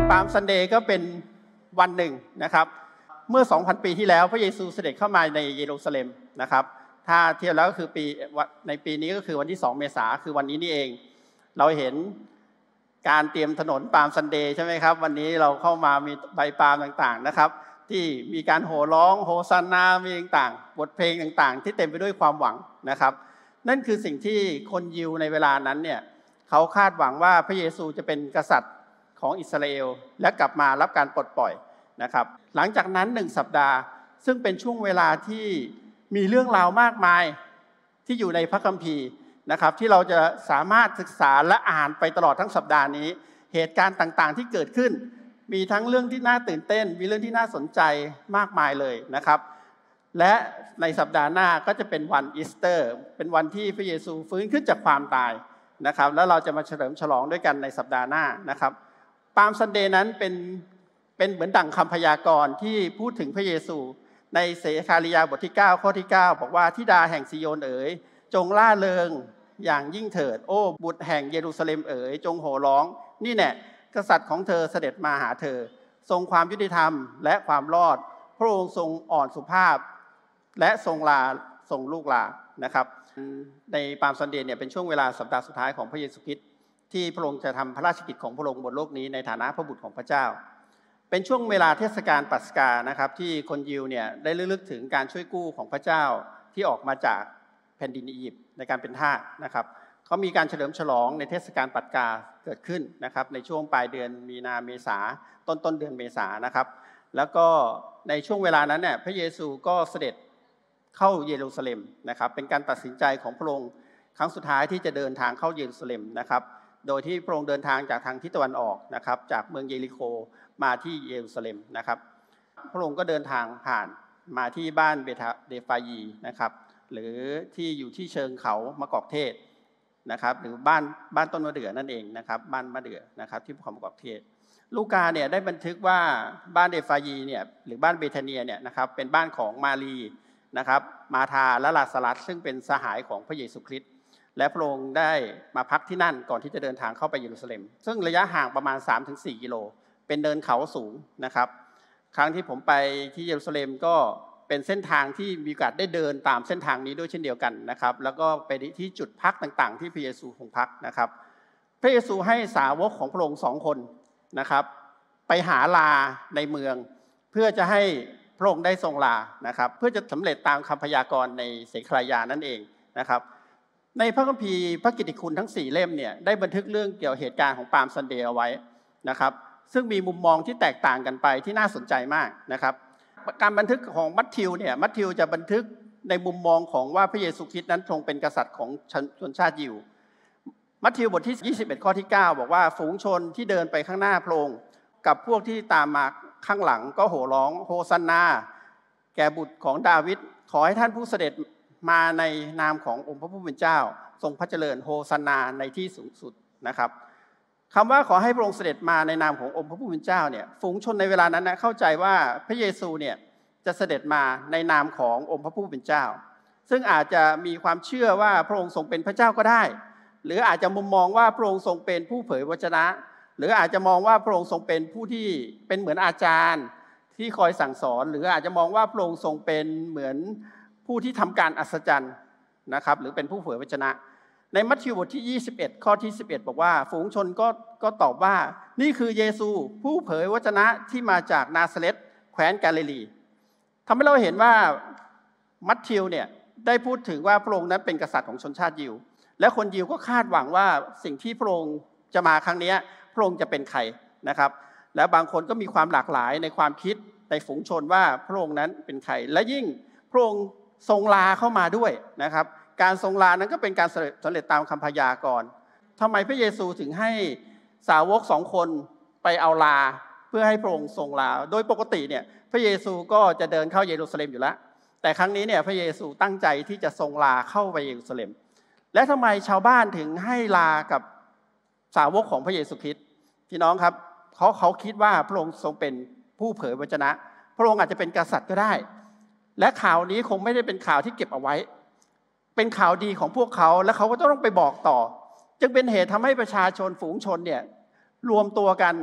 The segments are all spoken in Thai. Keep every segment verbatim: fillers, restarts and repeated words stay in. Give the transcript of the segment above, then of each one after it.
ปาล์มซันเดย์ก็เป็นวันหนึ่งนะครับเมื่อ สองพัน ปีที่แล้วพระเยซูเสด็จเข้ามาในเยรูซาเล็มนะครับถ้าเทียบแล้วก็คือปีในปีนี้ก็คือวันที่สองเมษายนคือวันนี้นี่เองเราเห็นการเตรียมถนนปาล์มซันเดย์ใช่ไหมครับวันนี้เราเข้ามามีใบปาล์มต่างๆนะครับที่มีการโห่ร้องโฮซานามีต่างๆบทเพลงต่างๆที่เต็มไปด้วยความหวังนะครับนั่นคือสิ่งที่คนยิวในเวลานั้นเนี่ยเขาคาดหวังว่าพระเยซูจะเป็นกษัตริย์ของอิสราเอลและกลับมารับการปลดปล่อยนะครับหลังจากนั้นหนึ่งสัปดาห์ซึ่งเป็นช่วงเวลาที่มีเรื่องราวมากมายที่อยู่ในพระคัมภีร์นะครับที่เราจะสามารถศึกษาและอ่านไปตลอดทั้งสัปดาห์นี้เหตุการณ์ต่างๆที่เกิดขึ้นมีทั้งเรื่องที่น่าตื่นเต้นมีเรื่องที่น่าสนใจมากมายเลยนะครับและในสัปดาห์หน้าก็จะเป็นวันอีสเตอร์เป็นวันที่พระเยซูฟื้นขึ้นจากความตายนะครับแล้วเราจะมาเฉลิมฉลองด้วยกันในสัปดาห์หน้านะครับปาล์มซันเดย์นั้นเป็นเป็นเหมือนดั่งคำพยากรณ์ที่พูดถึงพระเยซูในเสคาริยาบทที่เก้าข้อที่เก้าบอกว่าธิดาแห่งซิโยนเอ๋ยจงล่าเริงอย่างยิ่งเถิดโอ้บุตรแห่งเยรูซาเล็มเอ๋ยจงโห่ร้องนี่แน่กษัตริย์ของเธอเสด็จมาหาเธอทรงความยุติธรรมและความรอดพระองค์ทรงอ่อนสุภาพและทรงลาทรงลูกลานะครับในปาล์มซันเดย์เนี่ยเป็นช่วงเวลาสัปดาห์สุดท้ายของพระเยซูคริสต์ที่พระองค์จะทำพระราชกิจของพระองค์บนโลกนี้ในฐานะพระบุตรของพระเจ้าเป็นช่วงเวลาเทศกาลปัสกานะครับที่คนยิวเนี่ยได้ระลึกถึงการช่วยกู้ของพระเจ้าที่ออกมาจากแผ่นดินอียิปต์ในการเป็นทาสนะครับเขามีการเฉลิมฉลองในเทศกาลปัสกาเกิดขึ้นนะครับในช่วงปลายเดือนมีนาเมษาต้นต้นเดือนเมษานะครับแล้วก็ในช่วงเวลานั้นเนี่ยพระเยซูก็เสด็จเข้าเยรูซาเล็มนะครับเป็นการตัดสินใจของพระองค์ครั้งสุดท้ายที่จะเดินทางเข้าเยรูซาเล็มนะครับโดยที่พระองค์เดินทางจากทางทิศตะวันออกนะครับจากเมืองเยริโคมาที่เยรูซาเล็มนะครับพระองค์ก็เดินทางผ่านมาที่บ้านเบธเดฟายีนะครับหรือที่อยู่ที่เชิงเขามะกอกเทศนะครับหรือบ้านบ้านต้นมะเดื่อนั่นเองนะครับบ้านมะเดื่อนะครับที่ภูเขามะกอกเทศลูกาเนี่ยได้บันทึกว่าบ้านเดฟายีเนี่ยหรือบ้านเบธาเนียเนี่ยนะครับเป็นบ้านของมารีนะครับมาธาและลาซารัสซึ่งเป็นสหายของพระเยซูคริสต์และพระองค์ได้มาพักที่นั่นก่อนที่จะเดินทางเข้าไปเยรูซาเล็มซึ่งระยะห่างประมาณ สามถึงสี่ กิโลเป็นเนินเขาสูงนะครับครั้งที่ผมไปที่เยรูซาเล็มก็เป็นเส้นทางที่มีโอกาสได้เดินตามเส้นทางนี้ด้วยเช่นเดียวกันนะครับแล้วก็ไปที่จุดพักต่างๆที่พระเยซูคงพักนะครับพระเยซูให้สาวกของพระองค์สองคนนะครับไปหาลาในเมืองเพื่อจะให้พระองค์ได้ทรงลานะครับเพื่อจะสำเร็จตามคำพยากรณ์ในเสคาริยานั่นเองนะครับในพระคัมภีร์พระกิตติคุณทั้งสี่เล่มเนี่ยได้บันทึกเรื่องเกี่ยวกับเหตุการณ์ของปาล์มซันเดย์เอาไว้นะครับซึ่งมีมุมมองที่แตกต่างกันไปที่น่าสนใจมากนะครับการบันทึกของมัทธิวเนี่ยมัทธิวจะบันทึกในมุมมองของว่าพระเยซูคริสต์นั้นทรงเป็นกษัตริย์ของชนชาติยิวมัทธิวบทที่ยี่สิบเอ็ดข้อที่เก้าบอกว่าฝูงชนที่เดินไปข้างหน้าพระองค์กับพวกที่ตามมาข้างหลังก็โห่ร้องโฮซันนาแก่บุตรของดาวิดขอให้ท่านผู้เสด็จมาในนามขององค์พระผู้เป็นเจ้าทรงพระเจริญโฮซันนาในที่สูงสุดนะครับคำว่าขอให้พระองค์เสด็จมาในนามขององค์พระผู้เป็นเจ้าเนี่ยฝูงชนในเวลานั้นนะเข้าใจว่าพระเยซูเนี่ยจะเสด็จมาในนามขององค์พระผู้เป็นเจ้าซึ่งอาจจะมีความเชื่อว่าพระองค์ทรงเป็นพระเจ้าก็ได้หรืออาจจะมุมมองว่าพระองค์ทรงเป็นผู้เผยวจนะหรืออาจจะมองว่าพระองค์ทรงเป็นผู้ที่เป็นเหมือนอาจารย์ที่คอยสั่งสอนหรืออาจจะมองว่าพระองค์ทรงเป็นเหมือนผู้ที่ทำการอัศจรรย์นะครับหรือเป็นผู้เผยวจนะในมัทธิวบทที่ยี่สิบเอ็ดข้อที่สิบเอ็ดบอกว่าฝูงชนก็ก็ตอบว่านี่คือเยซูผู้เผยวจนะที่มาจากนาซาเร็ตแคว้นกาลิลีทำให้เราเห็นว่ามัทธิวเนี่ยได้พูดถึงว่าพระองค์นั้นเป็นกษัตริย์ของชนชาติยิวและคนยิวก็คาดหวังว่าสิ่งที่พระองค์จะมาครั้งนี้พระองค์จะเป็นใครนะครับและบางคนก็มีความหลากหลายในความคิดในฝูงชนว่าพระองค์นั้นเป็นใครและยิ่งพระองค์ทรงลาเข้ามาด้วยนะครับการทรงลานั้นก็เป็นการสำเร็จตามคำพยากรณ์ทำไมพระเยซูถึงให้สาวกสองคนไปเอาลาเพื่อให้พระองค์ทรงลาโดยปกติเนี่ยพระเยซูก็จะเดินเข้าเยรูซาเล็มอยู่แล้วแต่ครั้งนี้เนี่ยพระเยซูตั้งใจที่จะทรงลาเข้าไปเยรูซาเล็มและทำไมชาวบ้านถึงให้ลากับสาวกของพระเยซูคริสต์พี่น้องครับเขาเขาคิดว่าพระองค์ทรงเป็นผู้เผยวจนะพระองค์อาจจะเป็นกษัตริย์ก็ได้และข่าวนี้คงไม่ได้เป็นข่าวที่เก็บเอาไว้เป็นข่าวดีของพวกเขาและเขาก็ต้องไปบอกต่อจึงเป็นเหตุทำให้ประชาชนฝูงชนเนี่ยรวมตัวกัน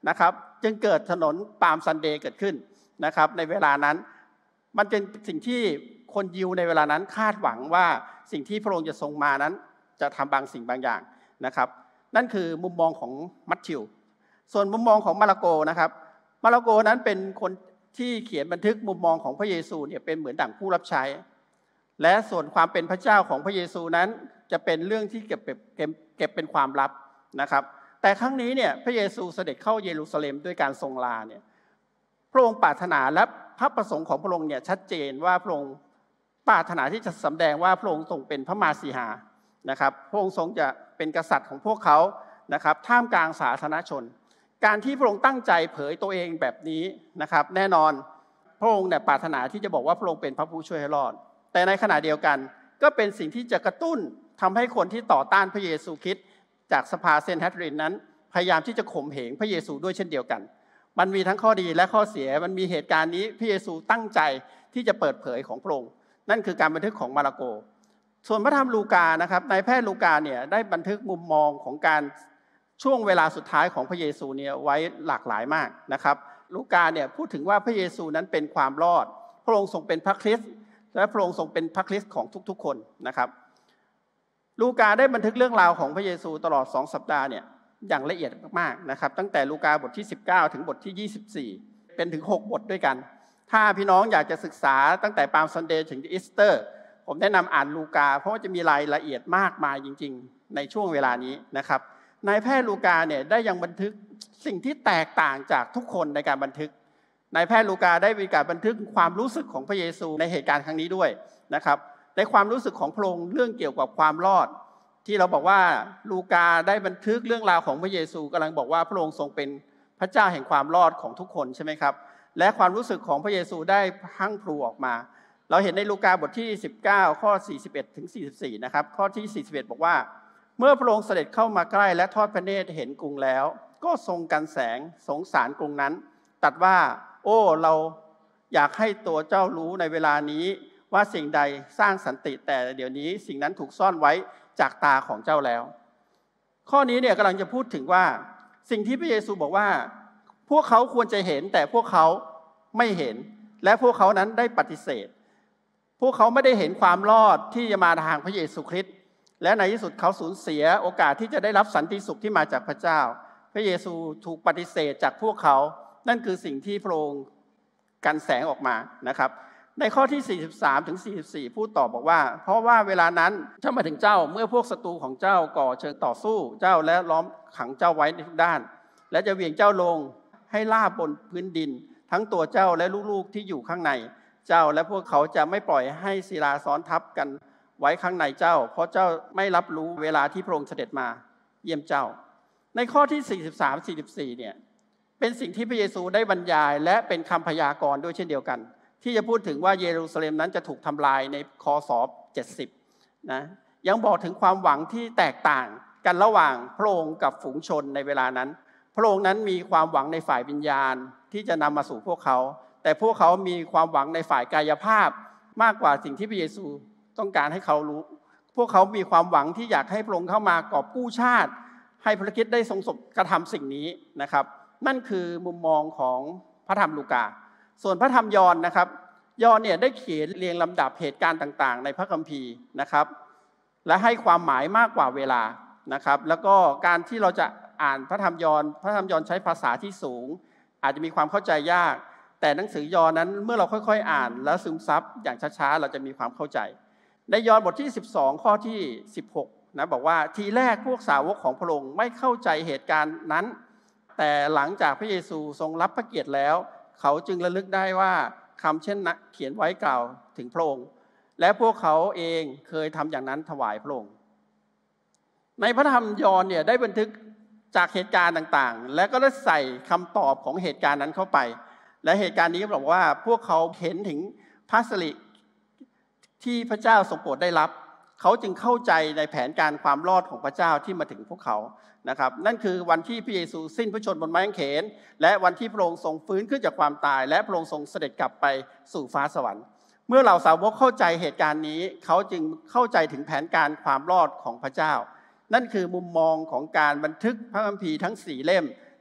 นะครับจึงเกิดถนนปาล์มซันเดย์เกิดขึ้นนะครับในเวลานั้นมันเป็นสิ่งที่คนยิวในเวลานั้นคาดหวังว่าสิ่งที่พระองค์จะทรงมานั้นจะทำบางสิ่งบางอย่างนะครับนั่นคือมุมมองของมัทธิวส่วนมุมมองของมาระโกนะครับมาระโกนั้นเป็นคนที่เขียนบันทึกมุมมองของพระเยซูเนี่ยเป็นเหมือนดั่งผู้รับใช้และส่วนความเป็นพระเจ้าของพระเยซูนั้นจะเป็นเรื่องที่เก็บเก็บเก็บเป็นความลับนะครับแต่ครั้งนี้เนี่ยพระเยซูเสด็จเข้าเยรูซาเล็มด้วยการทรงลาเนี่ยพระองค์ปรารถนาและพระประสงค์ของพระองค์เนี่ยชัดเจนว่าพระองค์ปรารถนาที่จะสำแดงว่าพระองค์ทรงเป็นพระมาสีหานะครับพระองค์ทรงจะเป็นกษัตริย์ของพวกเขานะครับท่ามกลางสาธารณชนการที่พระองค์ตั้งใจเผยตัวเองแบบนี้นะครับแน่นอนพระองค์เนี่ยปรารถนาที่จะบอกว่าพระองค์เป็นพระผู้ช่วยให้รอดแต่ในขณะเดียวกันก็เป็นสิ่งที่จะกระตุ้นทำให้คนที่ต่อต้านพระเยซูคริสต์จากสภาเซนต์แฮดรินนั้นพยายามที่จะข่มเหงพระเยซูด้วยเช่นเดียวกันมันมีทั้งข้อดีและข้อเสียมันมีเหตุการณ์นี้พระเยซูตั้งใจที่จะเปิดเผยของพระองค์นั่นคือการบันทึกของมาระโกส่วนพระธรรมลูกานะครับนายแพทย์ลูกาเนี่ยได้บันทึกมุมมองของการช่วงเวลาสุดท้ายของพระเยซูเนี่ยไว้หลากหลายมากนะครับลูกาเนี่ยพูดถึงว่าพระเยซูนั้นเป็นความรอดพระองค์ทรงเป็นพระคริสต์และพระองค์ทรงเป็นพระคริสต์ของทุกๆคนนะครับลูกาได้บันทึกเรื่องราวของพระเยซูตลอดสองสัปดาห์เนี่ยอย่างละเอียดมากๆนะครับตั้งแต่ลูกาบทที่สิบเก้าถึงบทที่ยี่สิบสี่เป็นถึงหกบทด้วยกันถ้าพี่น้องอยากจะศึกษาตั้งแต่ปาล์มซันเดย์ถึงอีสเตอร์ผมแนะนำอ่านลูกาเพราะว่าจะมีรายละเอียดมากมายจริงๆในช่วงเวลานี้นะครับนายแพทย์ลูกาเนี่ยได้ยังบันทึกสิ่งที่แตกต่างจากทุกคนในการบันทึกนายแพทย์ลูกาได้มีการบันทึกความรู้สึกของพระเยซูในเหตุการณ์ครั้งนี้ด้วยนะครับในความรู้สึกของพระองค์เรื่องเกี่ยวกับความรอดที่เราบอกว่าลูกาได้บันทึกเรื่องราวของพระเยซูกำลังบอกว่าพระองค์ทรงเป็นพระเจ้าแห่งความรอดของทุกคนใช่ไหมครับและความรู้สึกของพระเยซูได้พังพลูออกมาเราเห็นในลูกาบทที่สิบเก้าข้อสี่สิบเอ็ดถึงสี่สิบสี่นะครับข้อที่สี่สิบเอ็ดบอกว่าเมื่อพระองค์เสด็จเข้ามาใกล้และทอดพระเนตรเห็นกรุงแล้วก็ทรงกันแสงสงสารกรุงนั้นตรัสว่าโอ้เราอยากให้ตัวเจ้ารู้ในเวลานี้ว่าสิ่งใดสร้างสันติแต่เดี๋ยวนี้สิ่งนั้นถูกซ่อนไว้จากตาของเจ้าแล้วข้อนี้เนี่ยกำลังจะพูดถึงว่าสิ่งที่พระเยซูบอกว่าพวกเขาควรจะเห็นแต่พวกเขาไม่เห็นและพวกเขานั้นได้ปฏิเสธพวกเขาไม่ได้เห็นความรอดที่จะมาทางพระเยซูคริสต์และในที่สุดเขาสูญเสียโอกาสที่จะได้รับสันติสุขที่มาจากพระเจ้าพระเยซูถูกปฏิเสธจากพวกเขานั่นคือสิ่งที่พระองค์กันแสงออกมานะครับในข้อที่สี่สิบสามถึงสี่สิบสี่พูดต่อบอกว่าเพราะว่าเวลานั้นเจ้ามาถึงเจ้าเมื่อพวกศัตรูของเจ้าก่อเชิงต่อสู้เจ้าและล้อมขังเจ้าไว้ในทุกด้านและจะเหวี่ยงเจ้าลงให้ลาบบนพื้นดินทั้งตัวเจ้าและลูกๆที่อยู่ข้างในเจ้าและพวกเขาจะไม่ปล่อยให้ศิลาซ้อนทับกันไว้ข้างในเจ้าเพราะเจ้าไม่รับรู้เวลาที่พระองค์เสด็จมาเยี่ยมเจ้าในข้อที่สี่สิบสาม สี่สิบสี่เนี่ยเป็นสิ่งที่พระเยซูได้บรรยายและเป็นคำพยากรณ์ด้วยเช่นเดียวกันที่จะพูดถึงว่าเยรูซาเล็มนั้นจะถูกทำลายในคศเจ็ดสิบนะยังบอกถึงความหวังที่แตกต่างกันระหว่างพระองค์กับฝูงชนในเวลานั้นพระองค์นั้นมีความหวังในฝ่ายวิญญาณที่จะนำมาสู่พวกเขาแต่พวกเขามีความหวังในฝ่ายกายภาพมากกว่าสิ่งที่พระเยซูต้องการให้เขารู้พวกเขามีความหวังที่อยากให้พระองค์เข้ามากอบกู้ชาติให้พระคริสต์ได้ทรงกระทำสิ่งนี้นะครับนั่นคือมุมมองของพระธรรมลูกาส่วนพระธรรมยอห์นนะครับยอห์นเนี่ยได้เขียนเรียงลำดับเหตุการณ์ต่างๆในพระคัมภีร์นะครับและให้ความหมายมากกว่าเวลานะครับแล้วก็การที่เราจะอ่านพระธรรมยอห์นพระธรรมยอห์นใช้ภาษาที่สูงอาจจะมีความเข้าใจยากแต่หนังสือยอห์นนั้นเมื่อเราค่อยๆอ่านแล้วซึมซับอย่างช้าๆเราจะมีความเข้าใจในยอห์นบทที่สิบสองข้อที่สิบหกนะบอกว่าทีแรกพวกสาวกของพระองค์ไม่เข้าใจเหตุการณ์นั้นแต่หลังจากพระเยซูทรงรับพระเกียรติแล้วเขาจึงระลึกได้ว่าคำเช่นนั้นเขียนไว้กล่าวถึงพระองค์และพวกเขาเองเคยทำอย่างนั้นถวายพระองค์ในพระธรรมยอห์นเนี่ยได้บันทึกจากเหตุการณ์ต่างๆและก็ได้ใส่คำตอบของเหตุการณ์นั้นเข้าไปและเหตุการณ์นี้บอกว่าพวกเขาเห็นถึงพระสิริที่พระเจ้าทรงโปรดได้รับเขาจึงเข้าใจในแผนการความรอดของพระเจ้าที่มาถึงพวกเขานะครับนั่นคือวันที่พระเยซูสิ้นพระชนม์บนไม้กางเขนและวันที่พระองค์ทรงฟื้นขึ้นจากความตายและพระองค์ทรงเสด็จกลับไปสู่ฟ้าสวรรค์เมื่อเหล่าสาวกเข้าใจเหตุการณ์นี้เขาจึงเข้าใจถึงแผนการความรอดของพระเจ้านั่นคือมุมมองของการบันทึกพระคัมภีร์ทั้งสี่เล่ม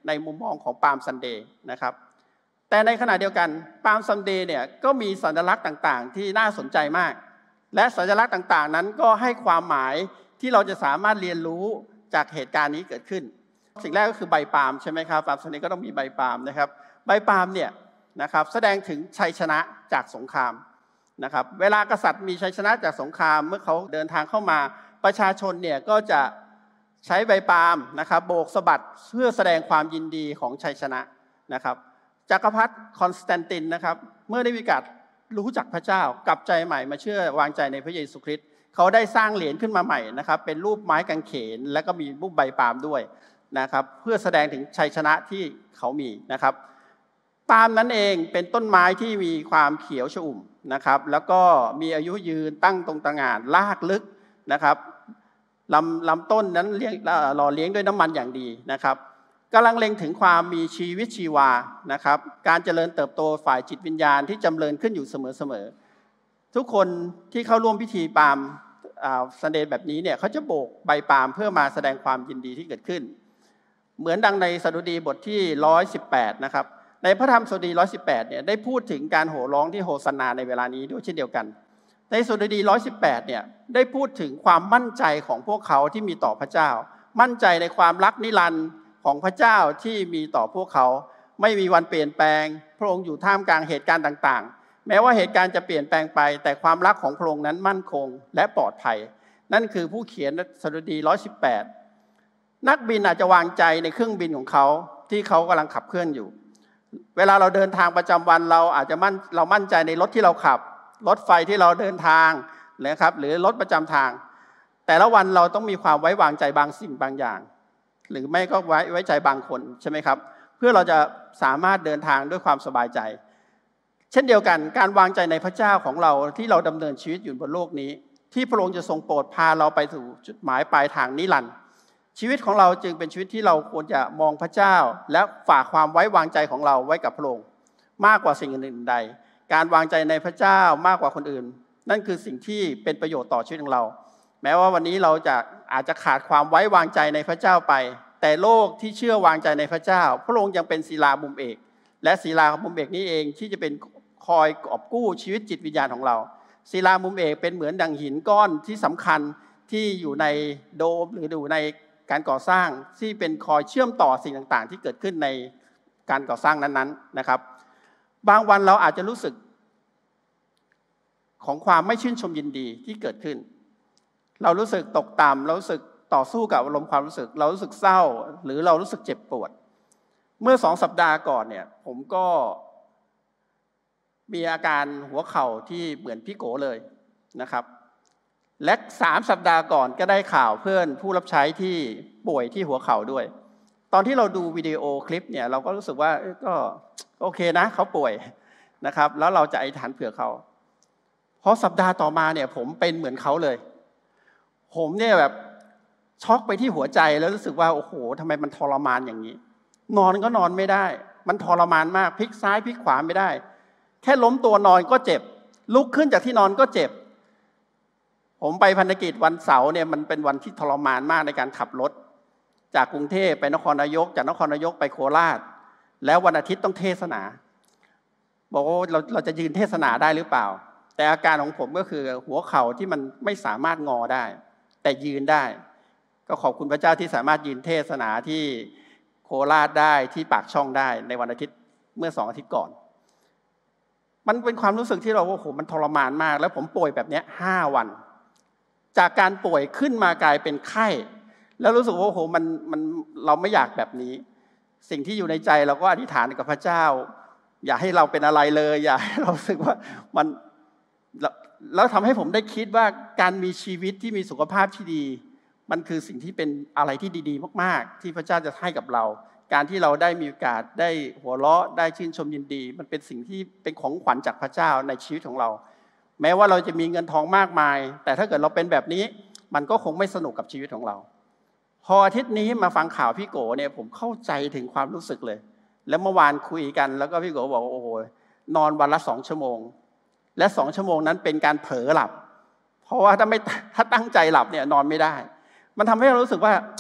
ในมุมมองของปาล์มซันเดย์นะครับแต่ในขณะเดียวกันปาล์มซันเดย์เนี่ยก็มีสัญลักษณ์ต่างๆที่น่าสนใจมากและสัญลักษณ์ต่างๆนั้นก็ให้ความหมายที่เราจะสามารถเรียนรู้จากเหตุการณ์นี้เกิดขึ้นสิ่งแรกก็คือใบปาล์มใช่ไหมครับปาล์มซันเดย์ก็ต้องมีใบปาล์มนะครับใบปาล์มเนี่ยนะครับแสดงถึงชัยชนะจากสงครามนะครับเวลากษัตริย์มีชัยชนะจากสงครามเมื่อเขาเดินทางเข้ามาประชาชนเนี่ยก็จะใช้ใบปาล์มนะครับโบกสะบัดเพื่อแสดงความยินดีของชัยชนะนะครับจักรพรรดิคอนสแตนตินนะครับเมื่อได้มีการรู้จักพระเจ้ากลับใจใหม่มาเชื่อวางใจในพระเยซูคริสต์เขาได้สร้างเหรียญขึ้นมาใหม่นะครับเป็นรูปไม้กางเขนและก็มีรูปใบปาล์มด้วยนะครับเพื่อแสดงถึงชัยชนะที่เขามีนะครับปาล์มนั้นเองเป็นต้นไม้ที่มีความเขียวชอุ่มนะครับแล้วก็มีอายุยืนตั้งตรงตะหง่านรากลึกนะครับลำลำต้นนั้นเลี้ยงหล่อเลี้ยงด้วยน้ำมันอย่างดีนะครับกำลังเล็งถึงความมีชีวิตชีวานะครับการเจริญเติบโตฝ่ายจิตวิญญาณที่จำเริญขึ้นอยู่เสมอๆทุกคนที่เข้าร่วมพิธีปาล์มซันเดย์แบบนี้เนี่ยเขาจะโบกใบปาล์มเพื่อมาแสดงความยินดีที่เกิดขึ้นเหมือนดังในสดุดีบทที่หนึ่งร้อยสิบแปดนะครับในพระธรรมสดุดีหนึ่งร้อยสิบแปดเนี่ยได้พูดถึงการโห่ร้องที่โฮซันนาในเวลานี้ด้วยเช่นเดียวกันในสดุดีหนึ่งร้อยสิบแปดเนี่ยได้พูดถึงความมั่นใจของพวกเขาที่มีต่อพระเจ้ามั่นใจในความรักนิรันดร์ของพระเจ้าที่มีต่อพวกเขาไม่มีวันเปลี่ยนแปลงพระองค์อยู่ท่ามกลางเหตุการณ์ต่างๆแม้ว่าเหตุการณ์จะเปลี่ยนแปลงไปแต่ความรักของพระองค์นั้นมั่นคงและปลอดภัยนั่นคือผู้เขียนสดุดีหนึ่งร้อยสิบแปดนักบินอาจจะวางใจในเครื่องบินของเขาที่เขากำลังขับเคลื่อนอยู่เวลาเราเดินทางประจำวันเราอาจจะมั่นเรามั่นใจในรถที่เราขับรถไฟที่เราเดินทางนะครับหรือรถประจำทางแต่ละวันเราต้องมีความไว้วางใจบางสิ่งบางอย่างหรือไม่ก็ไว้ไว้ใจบางคนใช่ไหมครับเพื่อเราจะสามารถเดินทางด้วยความสบายใจเช่นเดียวกันการวางใจในพระเจ้าของเราที่เราดำเนินชีวิตอยู่บนโลกนี้ที่พระองค์จะทรงโปรดพาเราไปสู่จุดหมายปลายทางนิรันดร์ชีวิตของเราจึงเป็นชีวิตที่เราควรจะมองพระเจ้าและฝากความไว้วางใจของเราไว้กับพระองค์มากกว่าสิ่งอื่นใดการวางใจในพระเจ้ามากกว่าคนอื่นนั่นคือสิ่งที่เป็นประโยชน์ต่อชีวิตของเราแม้ว่าวันนี้เราจะอาจจะขาดความไว้วางใจในพระเจ้าไปแต่โลกที่เชื่อวางใจในพระเจ้าพระองค์ยังเป็นศิลามุมเอกและศิลามุมเอกนี้เองที่จะเป็นคอยกอบกู้ชีวิตจิตวิญญาณของเราศิลามุมเอกเป็นเหมือนดังหินก้อนที่สำคัญที่อยู่ในโดมหรืออยู่ในการก่อสร้างที่เป็นคอยเชื่อมต่อสิ่งต่างๆที่เกิดขึ้นในการก่อสร้างนั้นๆนะครับบางวันเราอาจจะรู้สึกของความไม่ชื่นชมยินดีที่เกิดขึ้นเรารู้สึกตกต่ำเรารู้สึกต่อสู้กับอารมณ์ความรู้สึกเรารู้สึกเศร้าหรือเรารู้สึกเจ็บปวดเมื่อสองสัปดาห์ก่อนเนี่ยผมก็มีอาการหัวเข่าที่เหมือนพี่โกเลยนะครับและสามสัปดาห์ก่อนก็ได้ข่าวเพื่อนผู้รับใช้ที่ป่วยที่หัวเข่าด้วยตอนที่เราดูวิดีโอคลิปเนี่ยเราก็รู้สึกว่าก็โอเคนะเขาป่วยนะครับแล้วเราจะอธิษฐานเผื่อเขาเพราะสัปดาห์ต่อมาเนี่ยผมเป็นเหมือนเขาเลยผมเนี่ยแบบช็อกไปที่หัวใจแล้วรู้สึกว่าโอ้โหทำไมมันทรมานอย่างนี้นอนก็นอนไม่ได้มันทรมานมากพลิกซ้ายพลิกขวาไม่ได้แค่ล้มตัวนอนก็เจ็บลุกขึ้นจากที่นอนก็เจ็บผมไปพันธกิจวันเสาร์เนี่ยมันเป็นวันที่ทรมานมากในการขับรถจากกรุงเทพไปนครนายกจากนครนายกไปโคราชแล้ววันอาทิตย์ต้องเทศนาบอกว่าเราเราจะยืนเทศนาได้หรือเปล่าแต่อาการของผมก็คือหัวเข่าที่มันไม่สามารถงอได้แต่ยืนได้ก็ขอบคุณพระเจ้าที่สามารถยืนเทศนาที่โคราชได้ที่ปากช่องได้ในวันอาทิตย์เมื่อสองอาทิตย์ก่อนมันเป็นความรู้สึกที่เราว่าโอ้โหมันทรมานมากแล้วผมป่วยแบบนี้ห้าวันจากการป่วยขึ้นมากลายเป็นไข้แล้วรู้สึกว่าโอ้โหมันมันเราไม่อยากแบบนี้สิ่งที่อยู่ในใจเราก็อธิษฐานกับพระเจ้าอย่าให้เราเป็นอะไรเลยอย่าให้เรารู้สึกว่ามันแล้วทำให้ผมได้คิดว่าการมีชีวิตที่มีสุขภาพที่ดีมันคือสิ่งที่เป็นอะไรที่ดีๆมากๆที่พระเจ้าจะให้กับเราการที่เราได้มีโอกาสได้หัวเราะได้ชื่นชมยินดีมันเป็นสิ่งที่เป็นของขวัญจากพระเจ้าในชีวิตของเราแม้ว่าเราจะมีเงินทองมากมายแต่ถ้าเกิดเราเป็นแบบนี้มันก็คงไม่สนุกกับชีวิตของเราพออาทิตย์นี้มาฟังข่าวพี่โกเนี่ยผมเข้าใจถึงความรู้สึกเลยแล้วเมื่อวานคุยกันแล้วก็พี่โกบอกว่าโอ้โหนอนวันละสองชั่วโมงและสองชั่วโมงนั้นเป็นการเผลอหลับเพราะว่าถ้าไม่ถ้าตั้งใจหลับเนี่ยนอนไม่ได้มันทำให้เรารู้สึกว่า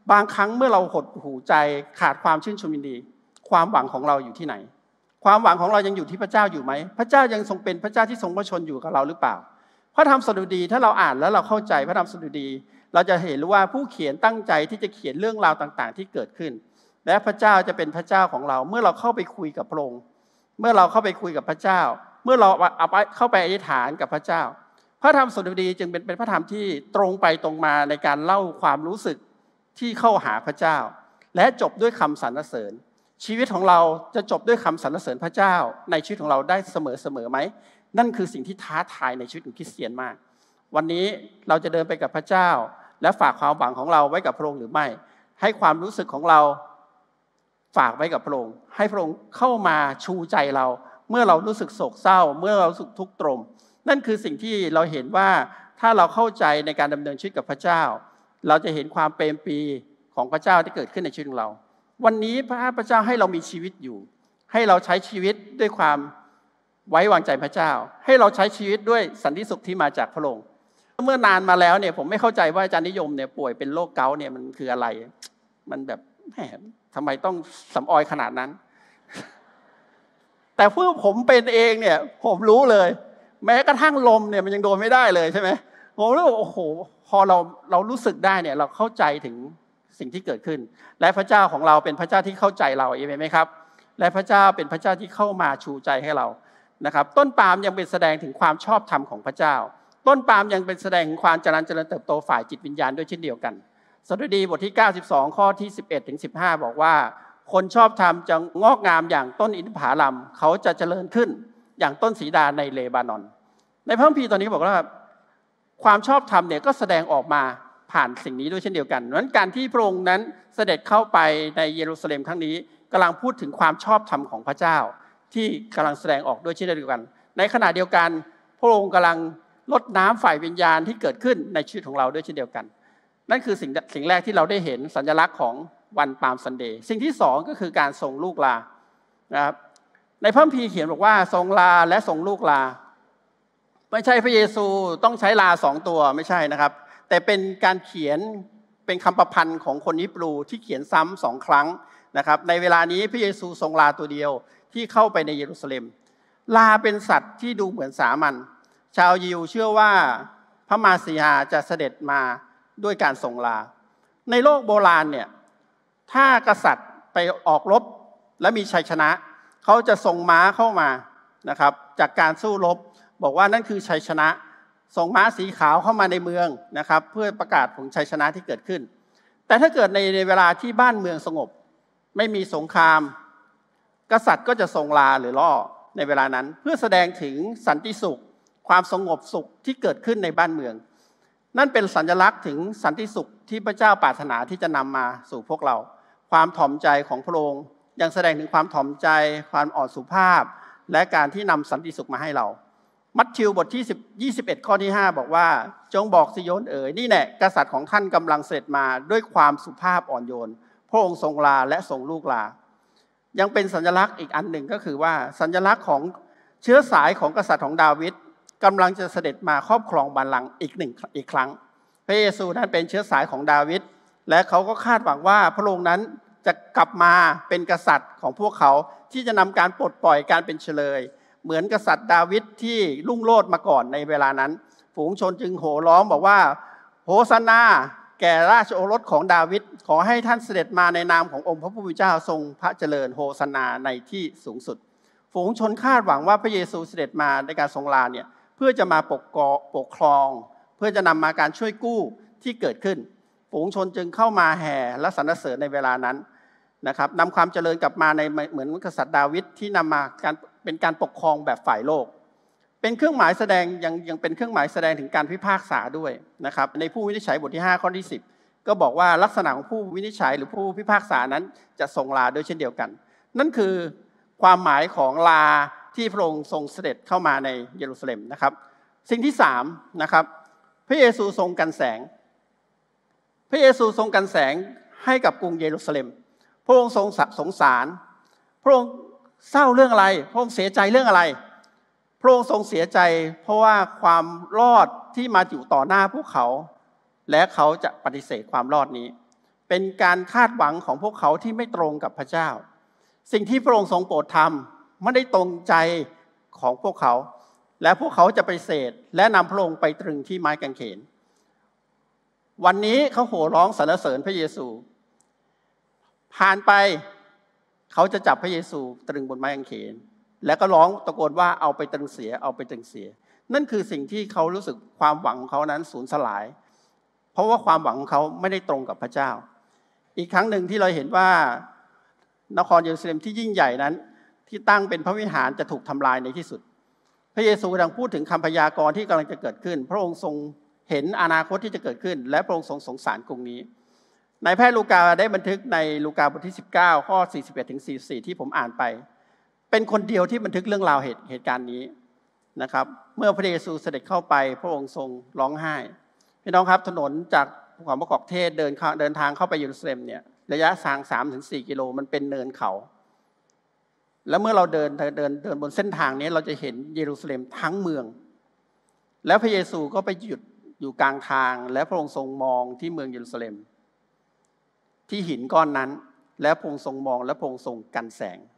บางครั้งเมื่อเราหดหูใจขาดความชื่นชมยินดีความหวังของเราอยู่ที่ไหนความหวังของเรายังอยู่ที่พระเจ้าอยู่ไหมพระเจ้ายังทรงเป็นพระเจ้าที่ทรงพระชนอยู่กับเราหรือเปล่าพระธรรมสดุดีถ้าเราอ่านแล้วเราเข้าใจพระธรรมสดุดีเราจะเห็นว่าผู้เขียนตั้งใจที่จะเขียนเรื่องราวต่างๆที่เกิดขึ้นและพระเจ้าจะเป็นพระเจ้าของเราเมื่อเราเข้าไปคุยกับพระองค์เมื่อเราเข้าไปคุยกับพระเจ้าเมื่อเราเอาเข้าไปอธิษฐานกับพระเจ้าพระธรรมสดุดีจึงเป็นเป็นพระธรรมที่ตรงไปตรงมาในการเล่าความรู้สึกที่เข้าหาพระเจ้าและจบด้วยคำสรรเสริญชีวิตของเราจะจบด้วยคำสรรเสริญพระเจ้าในชีวิตของเราได้เสมอเสมอไหมนั่นคือสิ่งที่ท้าทายในชีวิตของคริสเตียนมากวันนี้เราจะเดินไปกับพระเจ้าและฝากความหวังของเราไว้กับพระองค์หรือไม่ให้ความรู้สึกของเราฝากไว้กับพระองค์ให้พระองค์เข้ามาชูใจเราเมื่อเรารู้สึกโศกเศร้าเมื่อเรารู้สึกทุกข์ตรมนั่นคือสิ่งที่เราเห็นว่าถ้าเราเข้าใจในการดำเนินชีวิตกับพระเจ้าเราจะเห็นความเปรมปรีของพระเจ้าที่เกิดขึ้นในชีวิตของเราวันนี้พระพระเจ้าให้เรามีชีวิตอยู่ให้เราใช้ชีวิตด้วยความไว้วางใจพระเจ้าให้เราใช้ชีวิตด้วยสันติสุขที่มาจากพระองค์เมื่อนานมาแล้วเนี่ยผมไม่เข้าใจว่าอาจารย์นิยมเนี่ยป่วยเป็นโรคเกาต์เนี่ยมันคืออะไรมันแบบแหมทำไมต้องสำออยขนาดนั้นแต่เพื่อผมเป็นเองเนี่ยผมรู้เลยแม้กระทั่งลมเนี่ยมันยังโดนไม่ได้เลยใช่ไหมผมรู้ว่าโอ้โหพอเราเรารู้สึกได้เนี่ยเราเข้าใจถึงสิ่งที่เกิดขึ้นและพระเจ้าของเราเป็นพระเจ้าที่เข้าใจเราเองไหมครับและพระเจ้าเป็นพระเจ้าที่เข้ามาชูใจให้เรานะครับต้นปาล์มยังเป็นแสดงถึงความชอบธรรมของพระเจ้าต้นปาล์มยังเป็นแสดงถึงความเจริญเจริญเติบโตฝ่ายจิตวิญญาณด้วยเช่นเดียวกันสดุดีบทที่เก้าสิบสองข้อที่สิบเอ็ดถึงสิบห้าบอกว่าคนชอบธรรมจะงอกงามอย่างต้นอินทผลัมเขาจะเจริญขึ้นอย่างต้นสีดาในเลบานอนในพระคัมภีร์ตอนนี้บอกว่าความชอบธรรมเนี่ยก็แสดงออกมาผ่านสิ่งนี้ด้วยเช่นเดียวกันดังนั้นการที่พระองค์นั้นเสด็จเข้าไปในเยรูซาเล็มครั้งนี้กำลังพูดถึงความชอบธรรมของพระเจ้าที่กำลังแสดงออกด้วยเช่นเดียวกันในขณะเดียวกันพระองค์กำลังลดน้ำฝ่ายวิญญาณที่เกิดขึ้นในชีวิตของเราด้วยเช่นเดียวกันนั่นคือสิ่งสิ่งแรกที่เราได้เห็นสัญลักษณ์ของวันปาล์มซันเดย์สิ่งที่สองก็คือการส่งลูกลานะครับในพระคัมภีร์เขียนบอกว่าทรงลาและส่งลูกลาไม่ใช่พระเยซูต้องใช้ลาสองตัวไม่ใช่นะครับแต่เป็นการเขียนเป็นคำประพันธ์ของคนยิบรูที่เขียนซ้ำสองครั้งนะครับในเวลานี้พระเยซูทรงลาตัวเดียวที่เข้าไปในเยรูซาเล็มลาเป็นสัตว์ที่ดูเหมือนสามัญชาวยิวเชื่อว่าพระมาสีหาจะเสด็จมาด้วยการทรงลาในโลกโบราณเนี่ยถ้ากษัตริย์ไปออกรบและมีชัยชนะเขาจะส่งม้าเข้ามานะครับจากการสู้รบบอกว่านั่นคือชัยชนะส่งม้าสีขาวเข้ามาในเมืองนะครับเพื่อประกาศผลชัยชนะที่เกิดขึ้นแต่ถ้าเกิดในเวลาที่บ้านเมืองสงบไม่มีสงครามกษัตริย์ก็จะทรงลาหรือล่อในเวลานั้นเพื่อแสดงถึงสันติสุขความสงบสุขที่เกิดขึ้นในบ้านเมืองนั่นเป็นสัญลักษณ์ถึงสันติสุขที่พระเจ้าปรารถนาที่จะนำมาสู่พวกเราความถ่อมใจของพระองค์ยังแสดงถึงความถ่อมใจความอ่อนสุภาพและการที่นำสันติสุขมาให้เรามัทธิวบทที่ยี่สิบเอ็ดข้อที่ห้าบอกว่าจงบอกซิโยนเอ๋ยนี่แหละกษัตริย์ของท่านกำลังเสด็จมาด้วยความสุภาพอ่อนโยนพระองค์ทรงลาและทรงลูกลายังเป็นสัญลักษณ์อีกอันหนึ่งก็คือว่าสัญลักษณ์ของเชื้อสายของกษัตริย์ของดาวิดกำลังจะเสด็จมาครอบครองบัลลังก์อีกหนึ่งอีกครั้งพระเยซูนั้นเป็นเชื้อสายของดาวิดและเขาก็คาดหวังว่าพระองค์นั้นจะกลับมาเป็นกษัตริย์ของพวกเขาที่จะนำการปลดปล่อยการเป็นเฉลยเหมือนกษัตริย์ดาวิดที่รุ่งโรจน์มาก่อนในเวลานั้นฝูงชนจึงโห่ร้องบอกว่าโฮซานาแก่ราชโอรสของดาวิดขอให้ท่านเสด็จมาในนามขององค์พระผู้เป็นเจ้าทรงพระเจริญโฮซานาในที่สูงสุดฝูงชนคาดหวังว่าพระเยซูเสด็จมาในการทรงลาเนี่ยเพื่อจะมาปกปกครองเพื่อจะนำมาการช่วยกู้ที่เกิดขึ้นฝูงชนจึงเข้ามาแห่และสรรเสริญในเวลานั้นนะครับนำความเจริญกลับมาในเหมือนกษัตริย์ดาวิดที่นำมาการเป็นการปกครองแบบฝ่ายโลกเป็นเครื่องหมายแสดงยังยังเป็นเครื่องหมายแสดงถึงการพิพากษาด้วยนะครับในผู้วินิจฉัยบทที่ห้าข้อที่สิบก็บอกว่าลักษณะของผู้วินิจฉัยหรือผู้พิพากษานั้นจะทรงลาด้วยเช่นเดียวกันนั่นคือความหมายของลาที่พระองค์ทรงเสด็จเข้ามาในเยรูซาเล็มนะครับสิ่งที่สามนะครับพระเยซูทรงกันแสงพระเยซูทรงกันแสงให้กับกรุงเยรูซาเล็มพระองค์ทรงสงสารพระองค์เศร้าเรื่องอะไรพระองค์เสียใจเรื่องอะไรพระองค์ทรงเสียใจเพราะว่าความรอดที่มาอยู่ต่อหน้าพวกเขาและเขาจะปฏิเสธความรอดนี้เป็นการคาดหวังของพวกเขาที่ไม่ตรงกับพระเจ้าสิ่งที่พระองค์ทรงโปรดทำไม่ได้ตรงใจของพวกเขาและพวกเขาจะไปเสดและนำพระองค์ไปตรึงที่ไม้กางเขนวันนี้เขาโห่ร้องสรรเสริญพระเยซูผ่านไปเขาจะจับพระเยซูตรึงบนไม้กางเขนแล้วก็ร้องตะโกนว่าเอาไปตรึงเสียเอาไปตรึงเสียนั่นคือสิ่งที่เขารู้สึกความหวังของเขานั้นสูญสลายเพราะว่าความหวังของเขาไม่ได้ตรงกับพระเจ้าอีกครั้งหนึ่งที่เราเห็นว่านครเยรูซาเล็มที่ยิ่งใหญ่นั้นที่ตั้งเป็นพระวิหารจะถูกทำลายในที่สุดพระเยซูกำลังพูดถึงคำพยากรณ์ที่กำลังจะเกิดขึ้นพระองค์ทรงเห็นอนาคตที่จะเกิดขึ้นและพระองค์ทรงสงสารกรุงนี้นายแพทย์ลูกาได้บันทึกในลูกาบทที่สิบเก้าข้อสี่สิบเอ็ดถึงสี่สิบสี่ที่ผมอ่านไปเป็นคนเดียวที่บันทึกเรื่องราวเหตุเหตุการณ์นี้นะครับเมื่อพระเยซูเสด็จเข้าไปพระองค์ทรงร้องไห้พี่น้องครับถนนจากภูเขามะกอกเทศเดินเดินทางเข้าไปเยรูซาเล็มเนี่ยระยะทาง สามถึงสี่ กิโลมันเป็นเนินเขาแล้วเมื่อเราเดินเดินเดินบนเส้นทางนี้เราจะเห็นเยรูซาเล็มทั้งเมืองแล้วพระเยซูก็ไปหยุดอยู่กลางทางและพระองค์ทรงมองที่เมืองเยรูซาเล็มที่หินก้อนนั้นและพระองค์ทรงมองและพระองค์ทรงกันแสง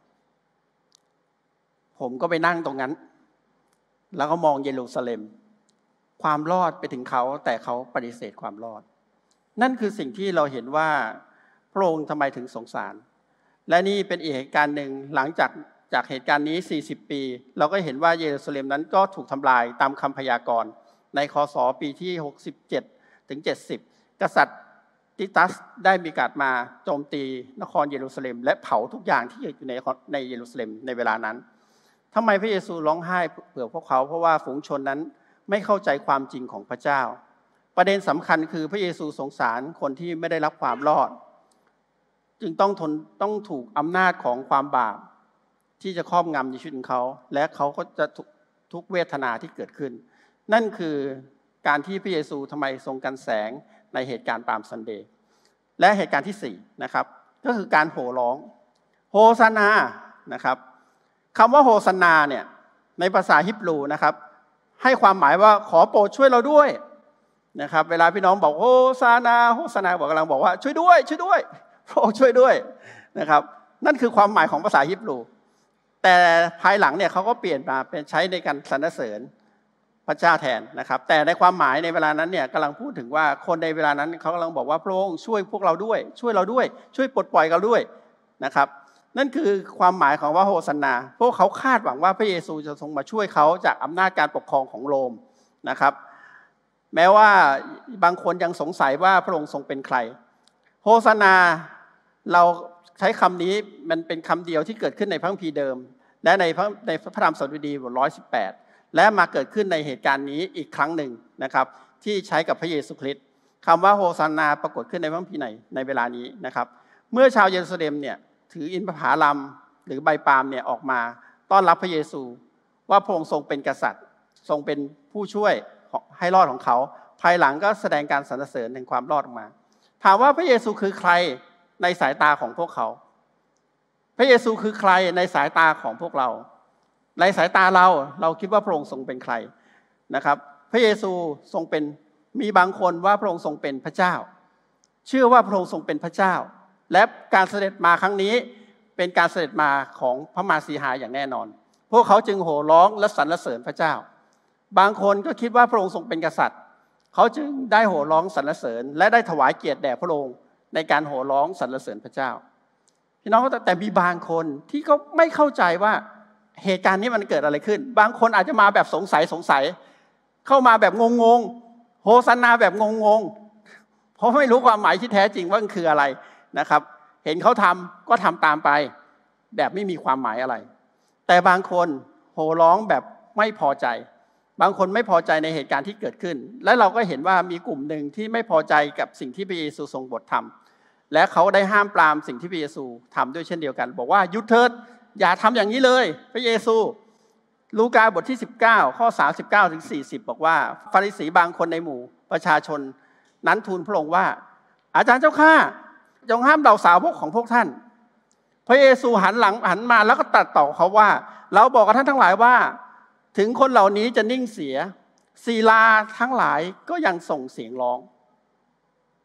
ผมก็ไปนั่งตรงนั้นแล้วก็มองเยรูซาเล็มความรอดไปถึงเขาแต่เขาปฏิเสธความรอดนั่นคือสิ่งที่เราเห็นว่าพระองค์ทำไมถึงสงสารและนี่เป็นอีกเหตุการณ์หนึ่งหลังจากจากเหตุการณ์นี้สี่สิบปีเราก็เห็นว่าเยรูซาเล็มนั้นก็ถูกทำลายตามคำพยากรณ์ในคศปีที่หกสิบเจ็ดถึงเจ็ดสิบกษัตริย์ติตัสได้มีการมาโจมตีนครเยรูซาเล็มและเผาทุกอย่างที่อยู่ในในเยรูซาเล็มในเวลานั้นทำไมพระเยซูร้องไห้เผื่อพวกเขาเพราะว่าฝูงชนนั้นไม่เข้าใจความจริงของพระเจ้าประเด็นสำคัญคือพระเยซูสงสารคนที่ไม่ได้รับความรอดจึงต้องทนต้องถูกอำนาจของความบาปที่จะครอบงำในชีวิตของเขาและเขาก็จะทุกเวทนาที่เกิดขึ้นนั่นคือการที่พระเยซูทำไมทรงกันแสงในเหตุการณ์ปาล์มซันเดย์และเหตุการณ์ที่สี่นะครับก็คือการโห่ร้องโฮซานานะครับคำว่าโฮซานาเนี่ยในภาษาฮิบรูนะครับให้ความหมายว่าขอโปรดช่วยเราด้วยนะครับเวลาพี่น้องบอกโฮซานาโฮซานาบอกกำลังบอกว่าช่วยด้วยช่วยด้วยพระองค์ช่วยด้วยนะครับนั่นคือความหมายของภาษาฮิบรูแต่ภายหลังเนี่ยเขาก็เปลี่ยนมาเป็นใช้ในการสรรเสริญพระเจ้าแทนนะครับแต่ในความหมายในเวลานั้นเนี่ยกำลังพูดถึงว่าคนในเวลานั้นเขากำลังบอกว่าพระองค์ช่วยพวกเราด้วยช่วยเราด้วยช่วยปลดปล่อยเราด้วยนะครับนั่นคือความหมายของว่าโฮซานาพวกเขาคาดหวังว่าพระเยซูจะทรงมาช่วยเขาจากอำนาจการปกครองของโรมนะครับแม้ว่าบางคนยังสงสัยว่าพระองค์ทรงเป็นใครโฮซานาเราใช้คำนี้มันเป็นคำเดียวที่เกิดขึ้นในพระคัมภีร์เดิมและในพระในพระธรรมสดุดีบทหนึ่งร้อยสิบแปดและมาเกิดขึ้นในเหตุการณ์นี้อีกครั้งหนึ่งนะครับที่ใช้กับพระเยซูคริสต์คำว่าโฮซานาปรากฏขึ้นในพระคัมภีร์ไหนในเวลานี้นะครับเมื่อชาวเยรูซาเล็มเนี่ยถืออินทผลัมหรือใบปาล์มเนี่ยออกมาต้อนรับพระเยซูว่าพระองค์ทรงเป็นกษัตริย์ทรงเป็นผู้ช่วยให้รอดของเขาภายหลังก็แสดงการสรรเสริญแห่งความรอดออกมาถามว่าพระเยซูคือใครในสายตาของพวกเขาพระเยซูคือใครในสายตาของพวกเราในสายตาเราเราคิดว่าพระองค์ทรงเป็นใครนะครับพระเยซูทรงเป็นมีบางคนว่าพระองค์ทรงเป็นพระเจ้าเชื่อว่าพระองค์ทรงเป็นพระเจ้าและการเสด็จมาครั้งนี้เป็นการเสด็จมาของพระมาสีหาอย่างแน่นอนพวกเขาจึงโห่ร้องและสรรเสริญพระเจ้าบางคนก็คิดว่าพระองค์ทรงเป็นกษัตริย์เขาจึงได้โห่ร้องสรรเสริญและได้ถวายเกียรติแด่พระองค์ในการโห่ร้องสรรเสริญพระเจ้าพี่น้องแต่มีบางคนที่เขาไม่เข้าใจว่าเหตุการณ์นี้มันเกิดอะไรขึ้นบางคนอาจจะมาแบบสงสัยสงสัยเข้ามาแบบงงๆโฮซานาแบบงงๆเพราะไม่รู้ความหมายที่แท้จริงว่ามันคืออะไรนะครับเห็นเขาทำก็ทำตามไปแบบไม่มีความหมายอะไรแต่บางคนโห่ร้องแบบไม่พอใจบางคนไม่พอใจในเหตุการณ์ที่เกิดขึ้นและเราก็เห็นว่ามีกลุ่มหนึ่งที่ไม่พอใจกับสิ่งที่พระเยซูทรงบททำและเขาได้ห้ามปรามสิ่งที่พระเยซูทำด้วยเช่นเดียวกันบอกว่าหยุดเถิดอย่าทำอย่างนี้เลยพระเยซูลูกาบทที่สิบเก้าข้อสามสิบเก้าถึงสี่สิบบอกว่าฟาริสีบางคนในหมู่ประชาชนนั้นทูลพระองค์ว่าอาจารย์เจ้าข้าจงห้ามเหล่าสาวกของพวกท่านพระเยซูหันหลังหันมาแล้วก็ตรัสต่อเขาว่าเราบอกกับท่านทั้งหลายว่าถึงคนเหล่านี้จะนิ่งเสียศิลาทั้งหลายก็ยังส่งเสียงร้อง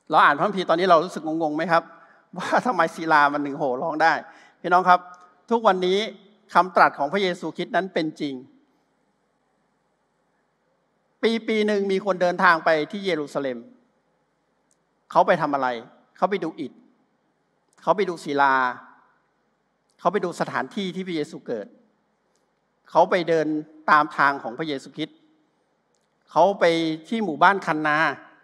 เราอ่านพระคัมภีร์ตอนนี้เรารู้สึกงงๆไหมครับว่าทำไมศิลามันหนึ่งโห่ร้องได้พี่น้องครับทุกวันนี้คำตรัสของพระเยซูคริสต์นั้นเป็นจริงปีปีหนึ่งมีคนเดินทางไปที่เยรูซาเล็มเขาไปทำอะไรเขาไปดูอิฐเขาไปดูศิลาเขาไปดูสถานที่ที่พระเยซูเกิดเขาไปเดินตามทางของพระเยซูคริสต์เขาไปที่หมู่บ้านคันนา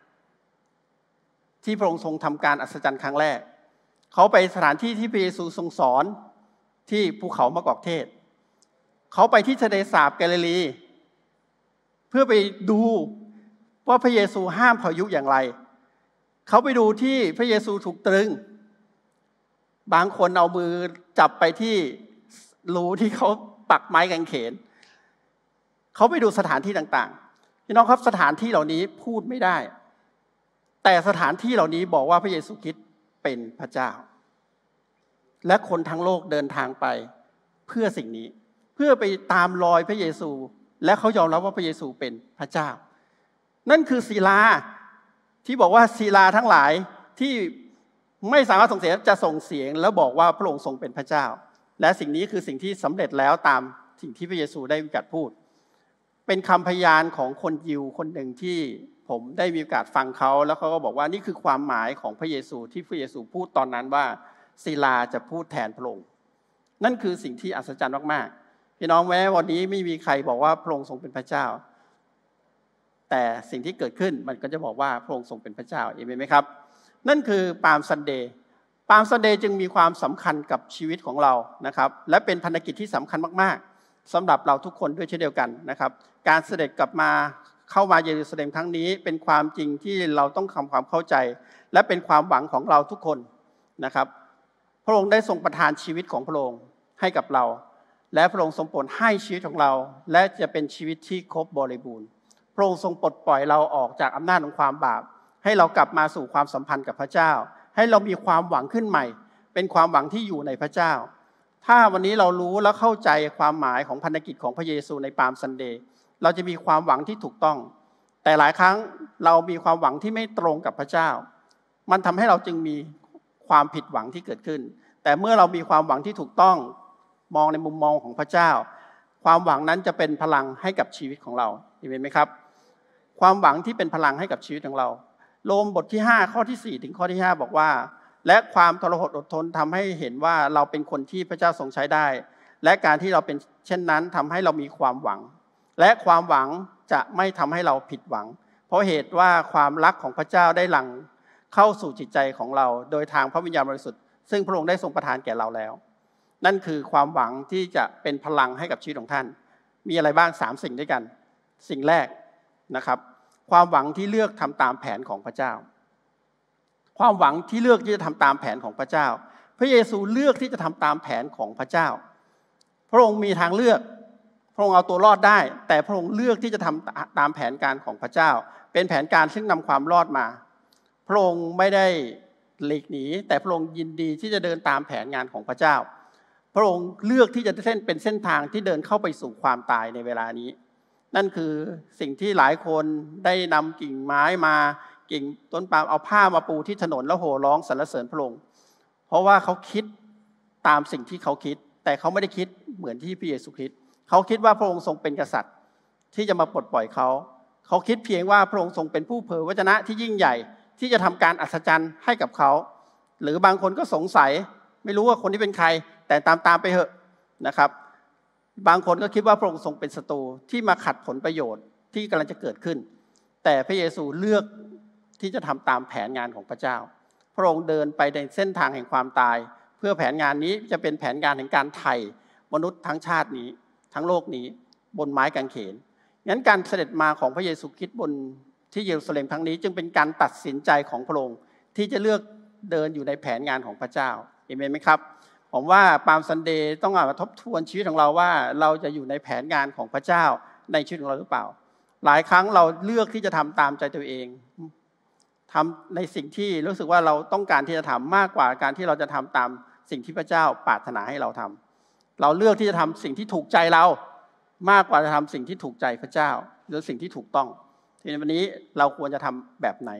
ที่พระองค์ทรงทำการอัศจรรย์ครั้งแรกเขาไปสถานที่ที่พระเยซูทรงสอนที่ภูเขามะกอกเทศเขาไปที่ทะเลสาบแกลิลีเพื่อไปดูว่าพระเยซูห้ามพายุอย่างไรเขาไปดูที่พระเยซูถูกตรึงบางคนเอามือจับไปที่รูที่เขาปักไม้กางเขนเขาไปดูสถานที่ต่างๆพี่น้องครับสถานที่เหล่านี้พูดไม่ได้แต่สถานที่เหล่านี้บอกว่าพระเยซูคริสต์เป็นพระเจ้าและคนทั้งโลกเดินทางไปเพื่อสิ่งนี้เพื่อไปตามรอยพระเยซูและเขายอมรับว่าพระเยซูเป็นพระเจ้านั่นคือศิลาที่บอกว่าศิลาทั้งหลายที่ไม่สามารถส่งเสียงจะส่งเสียงแล้วบอกว่าพระองค์ทรงเป็นพระเจ้าและสิ่งนี้คือสิ่งที่สำเร็จแล้วตามสิ่งที่พระเยซูได้มีโอกาสพูดเป็นคำพยานของคนยิวคนหนึ่งที่ผมได้มีโอกาสฟังเขาแล้วเขาก็บอกว่านี่คือความหมายของพระเยซูที่พระเยซูพูดตอนนั้นว่าศิลาจะพูดแทนพระองค์นั่นคือสิ่งที่อัศจรรย์มากๆพี่น้องแม้วันนี้ไม่มีใครบอกว่าพระองค์ทรงเป็นพระเจ้าแต่สิ่งที่เกิดขึ้นมันก็จะบอกว่าพระองค์ทรงเป็นพระเจ้าเอเมนไหมครับนั่นคือปาล์มซันเดย์ปาล์มซันเดย์จึงมีความสำคัญกับชีวิตของเรานะครับและเป็นภารกิจที่สำคัญมากๆสำหรับเราทุกคนด้วยเช่นเดียวกันนะครับการเสด็จกลับมาเข้ามาเยรูซาเล็มครั้งนี้เป็นความจริงที่เราต้องทำความเข้าใจและเป็นความหวังของเราทุกคนนะครับพระองค์ได้ทรงประทานชีวิตของพระองค์ให้กับเราและพระองค์ทรงโปรดให้ชีวิตของเราและจะเป็นชีวิตที่ครบบริบูรณ์พระองค์ทรงปลดปล่อยเราออกจากอำนาจของความบาปให้เรากลับมาสู่ความสัมพันธ์กับพระเจ้าให้เรามีความหวังขึ้นใหม่เป็นความหวังที่อยู่ในพระเจ้าถ้าวันนี้เรารู้และเข้าใจความหมายของพันธกิจของพระเยซูในปาล์มซันเดย์เราจะมีความหวังที่ถูกต้องแต่หลายครั้งเรามีความหวังที่ไม่ตรงกับพระเจ้ามันทำให้เราจึงมีความผิดหวังที่เกิดขึ้นแต่เมื่อเรามีความหวังที่ถูกต้องมองในมุมมองของพระเจ้าความหวังนั้นจะเป็นพลังให้กับชีวิตของเราเห็นไหมครับความหวังที่เป็นพลังให้กับชีวิตของเราโรมบทที่ห้าข้อที่สี่ถึงข้อที่ห้าบอกว่าและความทรหดอดทนทำให้เห็นว่าเราเป็นคนที่พระเจ้าทรงใช้ได้และการที่เราเป็นเช่นนั้นทำให้เรามีความหวังและความหวังจะไม่ทำให้เราผิดหวังเพราะเหตุว่าความรักของพระเจ้าได้หลั่งเข้าสู่จิตใจของเราโดยทางพระวิญญาณบริสุทธิ์ซึ่งพระองค์ได้ทรงประทานแก่เราแล้วนั่นคือความหวังที่จะเป็นพลังให้กับชีวิตของท่านมีอะไรบ้างสามสิ่งด้วยกันสิ่งแรกนะครับความหวังที่เลือกทำตามแผนของพระเจ้าความหวังที่เลือกที่จะทำตามแผนของพระเจ้าพระเยซูเลือกที่จะทำตามแผนของพระเจ้าพระองค์มีทางเลือกพระองค์เอาตัวรอดได้แต่พระองค์เลือกที่จะทำตามแผนการของพระเจ้าเป็นแผนการซึ่งนำความรอดมาพระองค์ไม่ได้หลีกหนีแต่พระองค์ยินดีที่จะเดินตามแผนงานของพระเจ้าพระองค์เลือกที่จะเส้นเป็นเส้นทางที่เดินเข้าไปสู่ความตายในเวลานี้นั่นคือสิ่งที่หลายคนได้นำกิ่งไม้มากิ่งต้นปาล์มเอาผ้ามาปูที่ถนนแล้วโห่ร้องสรรเสริญพระองค์เพราะว่าเขาคิดตามสิ่งที่เขาคิดแต่เขาไม่ได้คิดเหมือนที่พระเยซูคริสต์เขาคิดว่าพระองค์ทรงเป็นกษัตริย์ที่จะมาปลดปล่อยเขาเขาคิดเพียงว่าพระองค์ทรงเป็นผู้เผยพระวจนะที่ยิ่งใหญ่ที่จะทำการอัศจรรย์ให้กับเขาหรือบางคนก็สงสัยไม่รู้ว่าคนนี้เป็นใครแต่ตามตามไปเถอะนะครับบางคนก็คิดว่าพระองค์ทรงเป็นศัตรูที่มาขัดผลประโยชน์ที่กำลังจะเกิดขึ้นแต่พระเยซูเลือกที่จะทำตามแผนงานของพระเจ้าพระองค์เดินไปในเส้นทางแห่งความตายเพื่อแผนงานนี้จะเป็นแผนงานแห่งการไถ่มนุษย์ทั้งชาตินี้ทั้งโลกนี้บนไม้กางเขนงั้นการเสด็จมาของพระเยซูคริสต์บนที่เยรูซาเล็มครั้งนี้จึงเป็นการตัดสินใจของพระองค์ที่จะเลือกเดินอยู่ในแผนงานของพระเจ้าเห็นไหมครับผมว่าปาล์มซันเดย์ต้องมาทบทวนชีวิตของเราว่าเราจะอยู่ในแผนงานของพระเจ้าในชีวิตของเราหรือเปล่าหลายครั้งเราเลือกที่จะทำตามใจตัวเองทำในสิ่งที่รู้สึกว่าเราต้องการที่จะทำมากกว่าการที่เราจะทำตามสิ่งที่พระเจ้าปรารถนาให้เราทำเราเลือกที่จะทำสิ่งที่ถูกใจเรามากกว่าจะทำสิ่งที่ถูกใจพระเจ้าหรือสิ่งที่ถูกต้องทีนี้วันนี้เราควรจะทำแบบไหน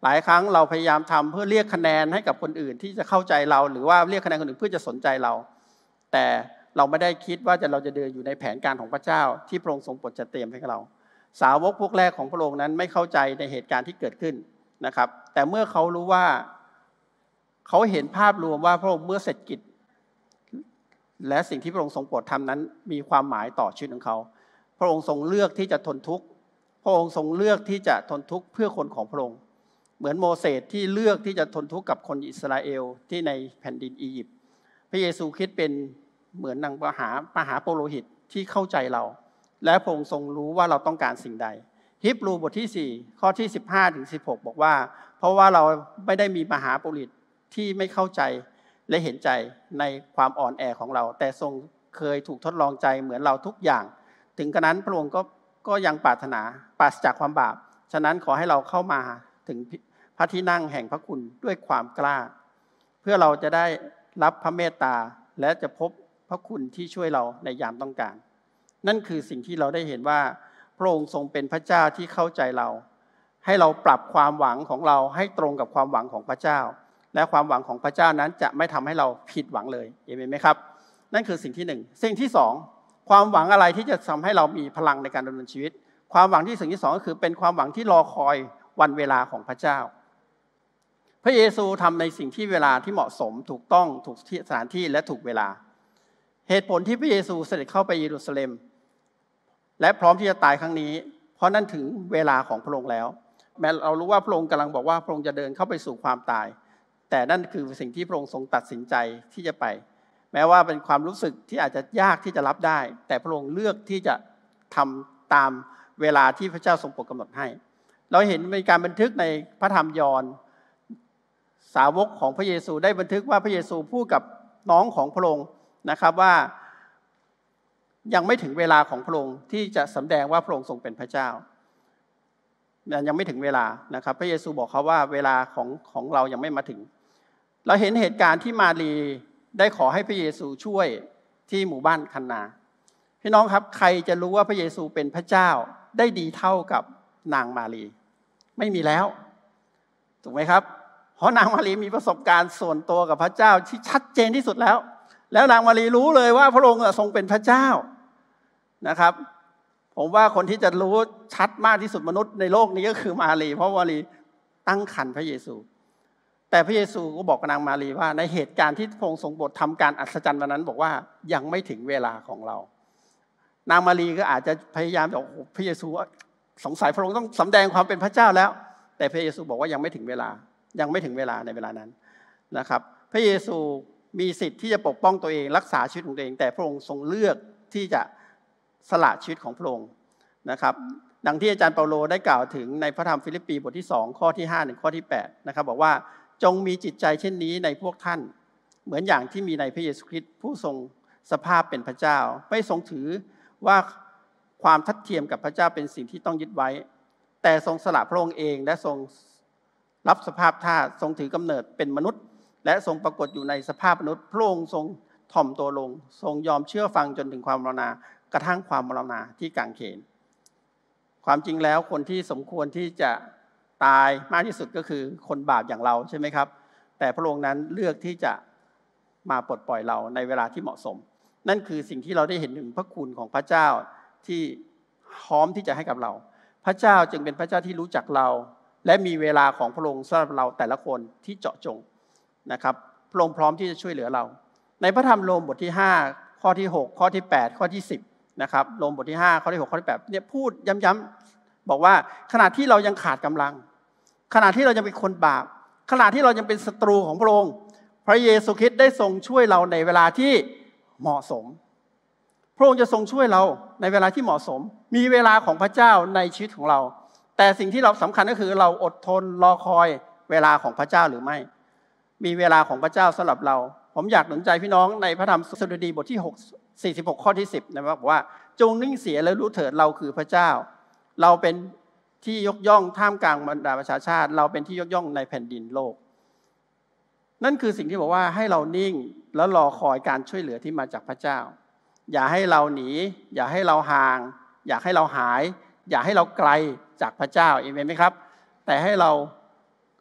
หลายครั้งเราพยายามทำเพื่อเรียกคะแนนให้กับคนอื่นที่จะเข้าใจเราหรือว่าเรียกคะแนนคนอื่นเพื่อจะสนใจเราแต่เราไม่ได้คิดว่าจะเราจะเดินอยู่ในแผนการของพระเจ้าที่พระองค์ทรงโปรดจัดเตรียมให้กับเราสาวกพวกแรกของพระองค์นั้นไม่เข้าใจในเหตุการณ์ที่เกิดขึ้นนะครับแต่เมื่อเขารู้ว่าเขาเห็นภาพรวมว่าพระองค์เมื่อเสร็จกิจและสิ่งที่พระองค์ทรงโปรดทำนั้นมีความหมายต่อชีวิตของเขาพระองค์ทรงเลือกที่จะทนทุกข์พระองค์ทรงเลือกที่จะทนทุกข์เพื่อคนของพระองค์เหมือนโมเสสที่เลือกที่จะทนทุกข์กับคนอิสราเอลที่ในแผ่นดินอียิปต์พระเยซูคริสต์เป็นเหมือนนางมหามหาปุโรหิตที่เข้าใจเราและพระองค์ทรงรู้ว่าเราต้องการสิ่งใดฮีบรูบทที่สี่ข้อที่สิบห้าถึงสิบหกบอกว่าเพราะว่าเราไม่ได้มีมหาปุโรหิตที่ไม่เข้าใจและเห็นใจในความอ่อนแอของเราแต่ทรงเคยถูกทดลองใจเหมือนเราทุกอย่างถึงกระนั้นพระองค์ก็ก็ยังปรารถนาปราศจากความบาปฉะนั้นขอให้เราเข้ามาถึงพระที่นั่งแห่งพระคุณด้วยความกล้าเพื่อเราจะได้รับพระเมตตาและจะพบพระคุณที่ช่วยเราในยามต้องการนั่นคือสิ่งที่เราได้เห็นว่าพระองค์ทรงเป็นพระเจ้าที่เข้าใจเราให้เราปรับความหวังของเราให้ตรงกับความหวังของพระเจ้าและความหวังของพระเจ้านั้นจะไม่ทำให้เราผิดหวังเลยเห็นไหมครับนั่นคือสิ่งที่หนึ่งสิ่งที่สองความหวังอะไรที่จะทำให้เรามีพลังในการดำเนินชีวิตความหวังที่สิ่งที่สองก็คือเป็นความหวังที่รอคอยวันเวลาของพระเจ้าพระเยซูทำในสิ่งที่เวลาที่เหมาะสมถูกต้องถูกสถานที่และถูกเวลาเหตุผลที่พระเยซูเสด็จเข้าไปเยรูซาเล็มและพร้อมที่จะตายครั้งนี้เพราะนั่นถึงเวลาของพระองค์แล้วแม้เรารู้ว่าพระองค์กำลังบอกว่าพระองค์จะเดินเข้าไปสู่ความตายแต่นั่นคือสิ่งที่พระองค์ทรงตัดสินใจที่จะไปแม้ว่าเป็นความรู้สึกที่อาจจะยากที่จะรับได้แต่พระองค์เลือกที่จะทำตามเวลาที่พระเจ้าทรงโปรดกำหนดให้เราเห็นมีการบันทึกในพระธรรมยอห์นสาวกของพระเยซูได้บันทึกว่าพระเยซูพูดกับน้องของพระองค์นะครับว่ายังไม่ถึงเวลาของพระองค์ที่จะสำแดงว่าพระองค์ทรงเป็นพระเจ้ายังไม่ถึงเวลานะครับพระเยซูบอกเขาว่าเวลาของของเรายังไม่มาถึงเราเห็นเหตุการณ์ที่มารีได้ขอให้พระเยซูช่วยที่หมู่บ้านคันนาพี่น้องครับใครจะรู้ว่าพระเยซูเป็นพระเจ้าได้ดีเท่ากับนางมารีไม่มีแล้วถูกไหมครับเพราะนางมารีมีประสบการณ์ส่วนตัวกับพระเจ้าที่ชัดเจนที่สุดแล้วแล้วนางมารีรู้เลยว่าพระองค์ทรงเป็นพระเจ้านะครับผมว่าคนที่จะรู้ชัดมากที่สุดมนุษย์ในโลกนี้ก็คือมารีเพราะมารีตั้งครรภ์พระเยซูแต่พระเยซูก็บอกกับนางมารีว่าในเหตุการณ์ที่พระองค์ทรงโปรดทำการอัศจรรย์วันนั้นบอกว่ายังไม่ถึงเวลาของเรานางมารีก็อาจจะพยายามบอกพระเยซูสงสัยพระองค์ต้องสำแดงความเป็นพระเจ้าแล้วแต่พระเยซูบอกว่ายังไม่ถึงเวลายังไม่ถึงเวลาในเวลานั้นนะครับพระเยซูมีสิทธิ์ที่จะปกป้องตัวเองรักษาชีวิตของตัวเองแต่พระองค์ทรงเลือกที่จะสละชีวิตของพระองค์นะครับดังที่อาจารย์เปาโลได้กล่าวถึงในพระธรรมฟิลิปปีบทที่สองข้อที่ห้าถึงข้อที่แปดนะครับบอกว่าจงมีจิตใจเช่นนี้ในพวกท่านเหมือนอย่างที่มีในพระเยซูคริสต์ผู้ทรงสภาพเป็นพระเจ้าไม่ทรงถือว่าความทัดเทียมกับพระเจ้าเป็นสิ่งที่ต้องยึดไว้แต่ทรงสละพระองค์เองและทรงรับสภาพทาสทรงถือกำเนิดเป็นมนุษย์และทรงปรากฏอยู่ในสภาพมนุษย์พระองค์ทรงถ่อมตัวลงทรงยอมเชื่อฟังจนถึงความมรณากระทั่งความมรณาที่กางเขนความจริงแล้วคนที่สมควรที่จะตายมากที่สุดก็คือคนบาปอย่างเราใช่ไหมครับแต่พระองค์นั้นเลือกที่จะมาปลดปล่อยเราในเวลาที่เหมาะสมนั่นคือสิ่งที่เราได้เห็นถึงพระคุณของพระเจ้าที่พร้อมที่จะให้กับเราพระเจ้าจึงเป็นพระเจ้าที่รู้จักเราและมีเวลาของพระองค์สำหรับเราแต่ละคนที่เจาะจงนะครับพระองค์พร้อมที่จะช่วยเหลือเราในพระธรรมโรมบทที่ห้าข้อที่หกข้อที่แปดข้อที่สิบนะครับโรมบทที่ห้าข้อที่หกข้อที่แปดเนี่ยพูดย้ำๆบอกว่าขณะที่เรายังขาดกำลังขณะที่เรายังเป็นคนบาปขณะที่เรายังเป็นศัตรูของพระองค์พระเยซูคริสต์ได้ทรงช่วยเราในเวลาที่เหมาะสมพระองค์จะทรงช่วยเราในเวลาที่เหมาะสมมีเวลาของพระเจ้าในชีวิตของเราแต่สิ่งที่เราสำคัญก็คือเราอดทนรอคอยเวลาของพระเจ้าหรือไม่มีเวลาของพระเจ้าสำหรับเราผมอยากหนุนใจพี่น้องในพระธรรมสดุดีบทที่หก สี่สิบหกข้อที่สิบนะครับบอกว่าจงนิ่งเสียและรู้เถิดเราคือพระเจ้าเราเป็นที่ยกย่องท่ามกลางบรรดาประชาชาติเราเป็นที่ยกย่องในแผ่นดินโลกนั่นคือสิ่งที่บอกว่าให้เรานิ่งแล้วรอคอยการช่วยเหลือที่มาจากพระเจ้าอย่าให้เราหนีอย่าให้เราห่างอย่าให้เราหายอย่าให้เราไกลจากพระเจ้าเอเมนไหมครับแต่ให้เรา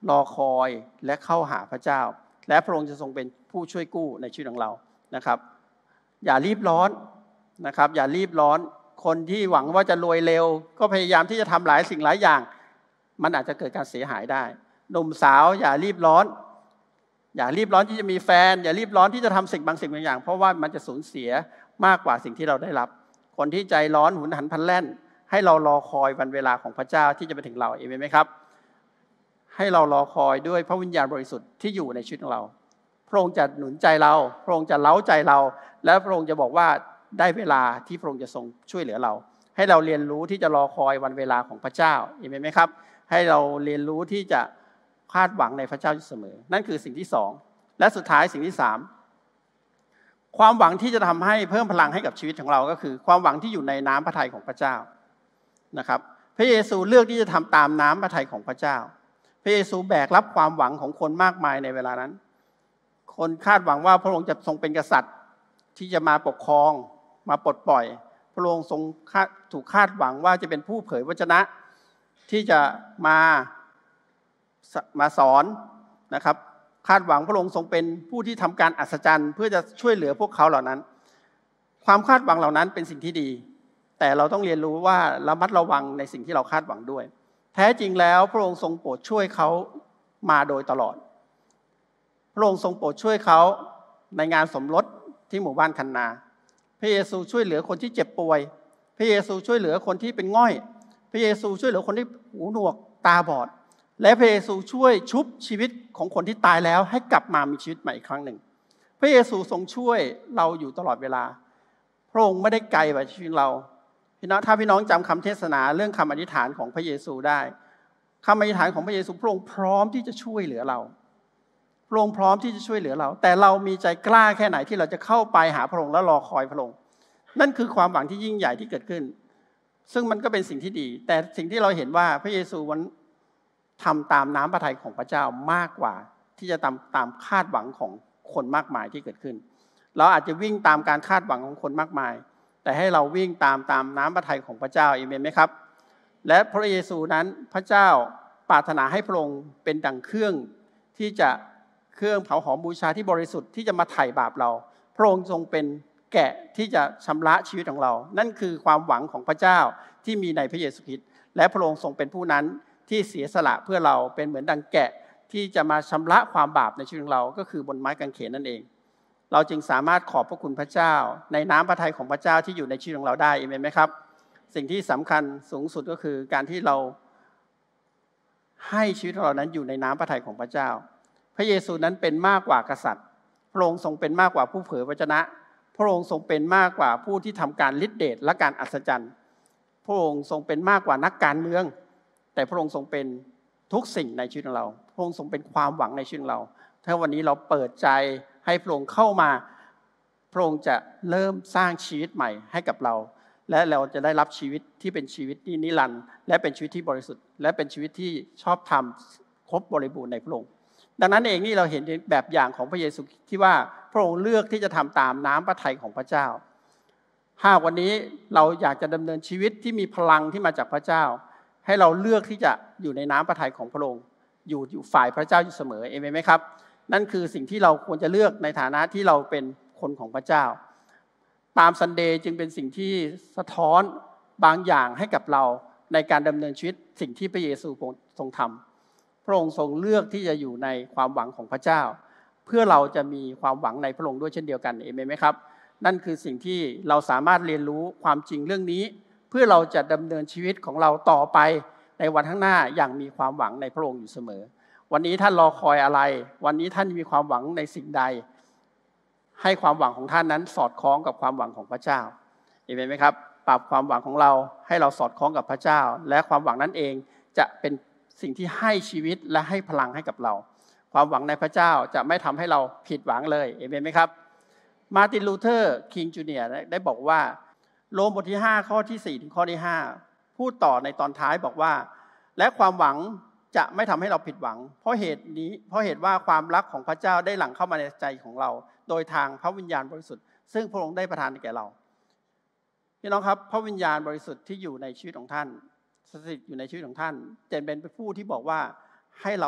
รอคอยและเข้าหาพระเจ้าและพระองค์จะทรงเป็นผู้ช่วยกู้ในชีวิตของเรานะครับอย่ารีบร้อนนะครับอย่ารีบร้อนคนที่หวังว่าจะรวยเร็วก็พยายามที่จะทำหลายสิ่งหลายอย่างมันอาจจะเกิดการเสียหายได้หนุ่มสาวอย่ารีบร้อนอย่ารีบร้อนที่จะมีแฟนอย่ารีบร้อนที่จะทำสิ่งบางสิ่งบางอย่างเพราะว่ามันจะสูญเสียมากกว่าสิ่งที่เราได้รับคนที่ใจร้อนหุนหันพลันแล่นให้เรารอคอยวันเวลาของพระเจ้าที่จะไปถึงเราเอเมนไหมครับให้เรารอคอยด้วยพระวิญญาณบริสุทธิ์ที่อยู่ในชีวิตของเราพระองค์จะหนุนใจเราพระองค์จะเล้าใจเราและพระองค์จะบอกว่าได้เวลาที่พระองค์จะทรงช่วยเหลือเราให้เราเรียนรู้ที่จะรอคอยวันเวลาของพระเจ้าเอเมนไหมครับให้เราเรียนรู้ที่จะคาดหวังในพระเจ้าอยู่เสมอนั่นคือสิ่งที่สองและสุดท้ายสิ่งที่สามความหวังที่จะทำให้เพิ่มพลังให้กับชีวิตของเราก็คือความหวังที่อยู่ในน้ำพระทัยของพระเจ้านะครับพระเยซูเลือกที่จะทำตามน้ำพระทัยของพระเจ้าพระเยซูแบกรับความหวังของคนมากมายในเวลานั้นคนคาดหวังว่าพระองค์จะทรงเป็นกษัตริย์ที่จะมาปกครองมาปลดปล่อยพระองค์ทรงถูกคาดหวังว่าจะเป็นผู้เผยวจนะที่จะมามาสอนนะครับคาดหวังพระองค์ทรงเป็นผู้ที่ทำการอัศจรรย์เพื่อจะช่วยเหลือพวกเขาเหล่านั้นความคาดหวังเหล่านั้นเป็นสิ่งที่ดีแต่เราต้องเรียนรู้ว่าระมัดระวังในสิ่งที่เราคาดหวังด้วยแท้จริงแล้วพระองค์ทรงโปรดช่วยเขามาโดยตลอดพระองค์ทรงโปรดช่วยเขาในงานสมรสที่หมู่บ้านคันนาพระเยซูช่วยเหลือคนที่เจ็บป่วยพระเยซูช่วยเหลือคนที่เป็นง่อยพระเยซูช่วยเหลือคนที่หูหนวกตาบอดและพระเยซูช่วยชุบชีวิตของคนที่ตายแล้วให้กลับมามีชีวิตใหม่อีกครั้งหนึ่งพระเยซูทรงช่วยเราอยู่ตลอดเวลาพระองค์ไม่ได้ไกลไปชีวิตเราพี่น้องถ้าพี่น้องจำคำเทศนาเรื่องคำอธิษฐานของพระเยซูได้คำอธิษฐานของพระเยซูพระองค์พร้อมที่จะช่วยเหลือเราพระองค์พร้อมที่จะช่วยเหลือเราแต่เรามีใจกล้าแค่ไหนที่เราจะเข้าไปหาพระองค์และรอคอยพระองค์นั่นคือความหวังที่ยิ่งใหญ่ที่เกิดขึ้นซึ่งมันก็เป็นสิ่งที่ดีแต่สิ่งที่เราเห็นว่าพระเยซูวันทำตามน้ำพระทัยของพระเจ้ามากกว่าที่จะตามตามคาดหวังของคนมากมายที่เกิดขึ้นเราอาจจะวิ่งตามการคาดหวังของคนมากมายแต่ให้เราวิ่งตามตามน้ำพระทัยของพระเจ้าเอเมนไหมครับและพระเยซูนั้นพระเจ้าปรารถนาให้พระองค์เป็นดั่งเครื่องที่จะเครื่องเผาหอมบูชาที่บริสุทธิ์ที่จะมาไถ่บาปเราพระองค์ทรงเป็นแกะที่จะชำระชีวิตของเรานั่นคือความหวังของพระเจ้าที่มีในพระเยซูคริสต์และพระองค์ทรงเป็นผู้นั้นที่เสียสละเพื่อเราเป็นเหมือนดังแกะที่จะมาชำระความบาปในชีวิตของเราก็คือบนไม้กางเขนนั่นเองเราจึงสามารถขอบพระคุณพระเจ้าในน้ำพระทัยของพระเจ้าที่อยู่ในชีวิตของเราได้เอเมนไหมครับสิ่งที่สำคัญสูงสุดก็คือการที่เราให้ชีวิตของเรานั้นอยู่ในน้ำพระทัยของพระเจ้าพระเยซูนั้นเป็นมากกว่ากษัตริย์พระองค์ทรงเป็นมากกว่าผู้เผยวจนะพระองค์ทรงเป็นมากกว่าผู้ที่ทำการฤทธิเดชและการอัศจรรย์พระองค์ทรงเป็นมากกว่านักการเมืองแต่พระองค์ทรงเป็นทุกสิ่งในชีวิตของเราพระองค์ทรงเป็นความหวังในชีวิตของเราถ้าวันนี้เราเปิดใจให้พระองค์เข้ามาพระองค์จะเริ่มสร้างชีวิตใหม่ให้กับเราและเราจะได้รับชีวิตที่เป็นชีวิตที่นิรันดร์และเป็นชีวิตที่บริสุทธิ์และเป็นชีวิตที่ชอบธรรมครบบริบูรณ์ในพระองค์ดังนั้นเองนี่เราเห็นแบบอย่างของพระเยซูที่ว่าพระองค์เลือกที่จะทำตามน้ำพระทัยของพระเจ้าหากวันนี้เราอยากจะดำเนินชีวิตที่มีพลังที่มาจากพระเจ้าให้เราเลือกที่จะอยู่ในน้ำพระทัยของพระองค์อยู่อยู่ฝ่ายพระเจ้าอยู่เสมอเอเมนไหมครับนั่นคือสิ่งที่เราควรจะเลือกในฐานะที่เราเป็นคนของพระเจ้าตามซันเดย์จึงเป็นสิ่งที่สะท้อนบางอย่างให้กับเราในการดำเนินชีวิตสิ่งที่พระเยซูทรงทำพระองค์ทรงเลือกที่จะอยู่ในความหวังของพระเจ้าเพื่อเราจะมีความหวังในพระองค์ด้วยเช่นเดียวกันเอเมนไหมครับนั่นคือสิ่งที่เราสามารถเรียนรู้ความจริงเรื่องนี้เพื่อเราจะดำเนินชีวิตของเราต่อไปในวันข้างหน้าอย่างมีความหวังในพระองค์อยู่เสมอวันนี้ท่านรอคอยอะไรวันนี้ท่านมีความหวังในสิ่งใดให้ความหวังของท่านนั้นสอดคล้องกับความหวังของพระเจ้าเห็นไหมครับปรับความหวังของเราให้เราสอดคล้องกับพระเจ้าและความหวังนั้นเองจะเป็นสิ่งที่ให้ชีวิตและให้พลังให้กับเราความหวังในพระเจ้าจะไม่ทำให้เราผิดหวังเลยเห็นไหมครับมาร์ตินลูเทอร์คิงจูเนียร์ได้บอกว่าโรมบทที่ห้าข้อที่สี่ถึงข้อที่ห้าพูดต่อในตอนท้ายบอกว่าและความหวังจะไม่ทำให้เราผิดหวังเพราะเหตุนี้เพราะเหตุว่าความรักของพระเจ้าได้หลั่งเข้ามาในใจของเราโดยทางพระวิญญาณบริสุทธิ์ซึ่งพระองค์ได้ประทานแก่เราพี่น้องครับพระวิญญาณบริสุทธิ์ที่อยู่ในชีวิตของท่านสถิตอยู่ในชีวิตของท่านจะเป็นผู้ที่บอกว่าให้เรา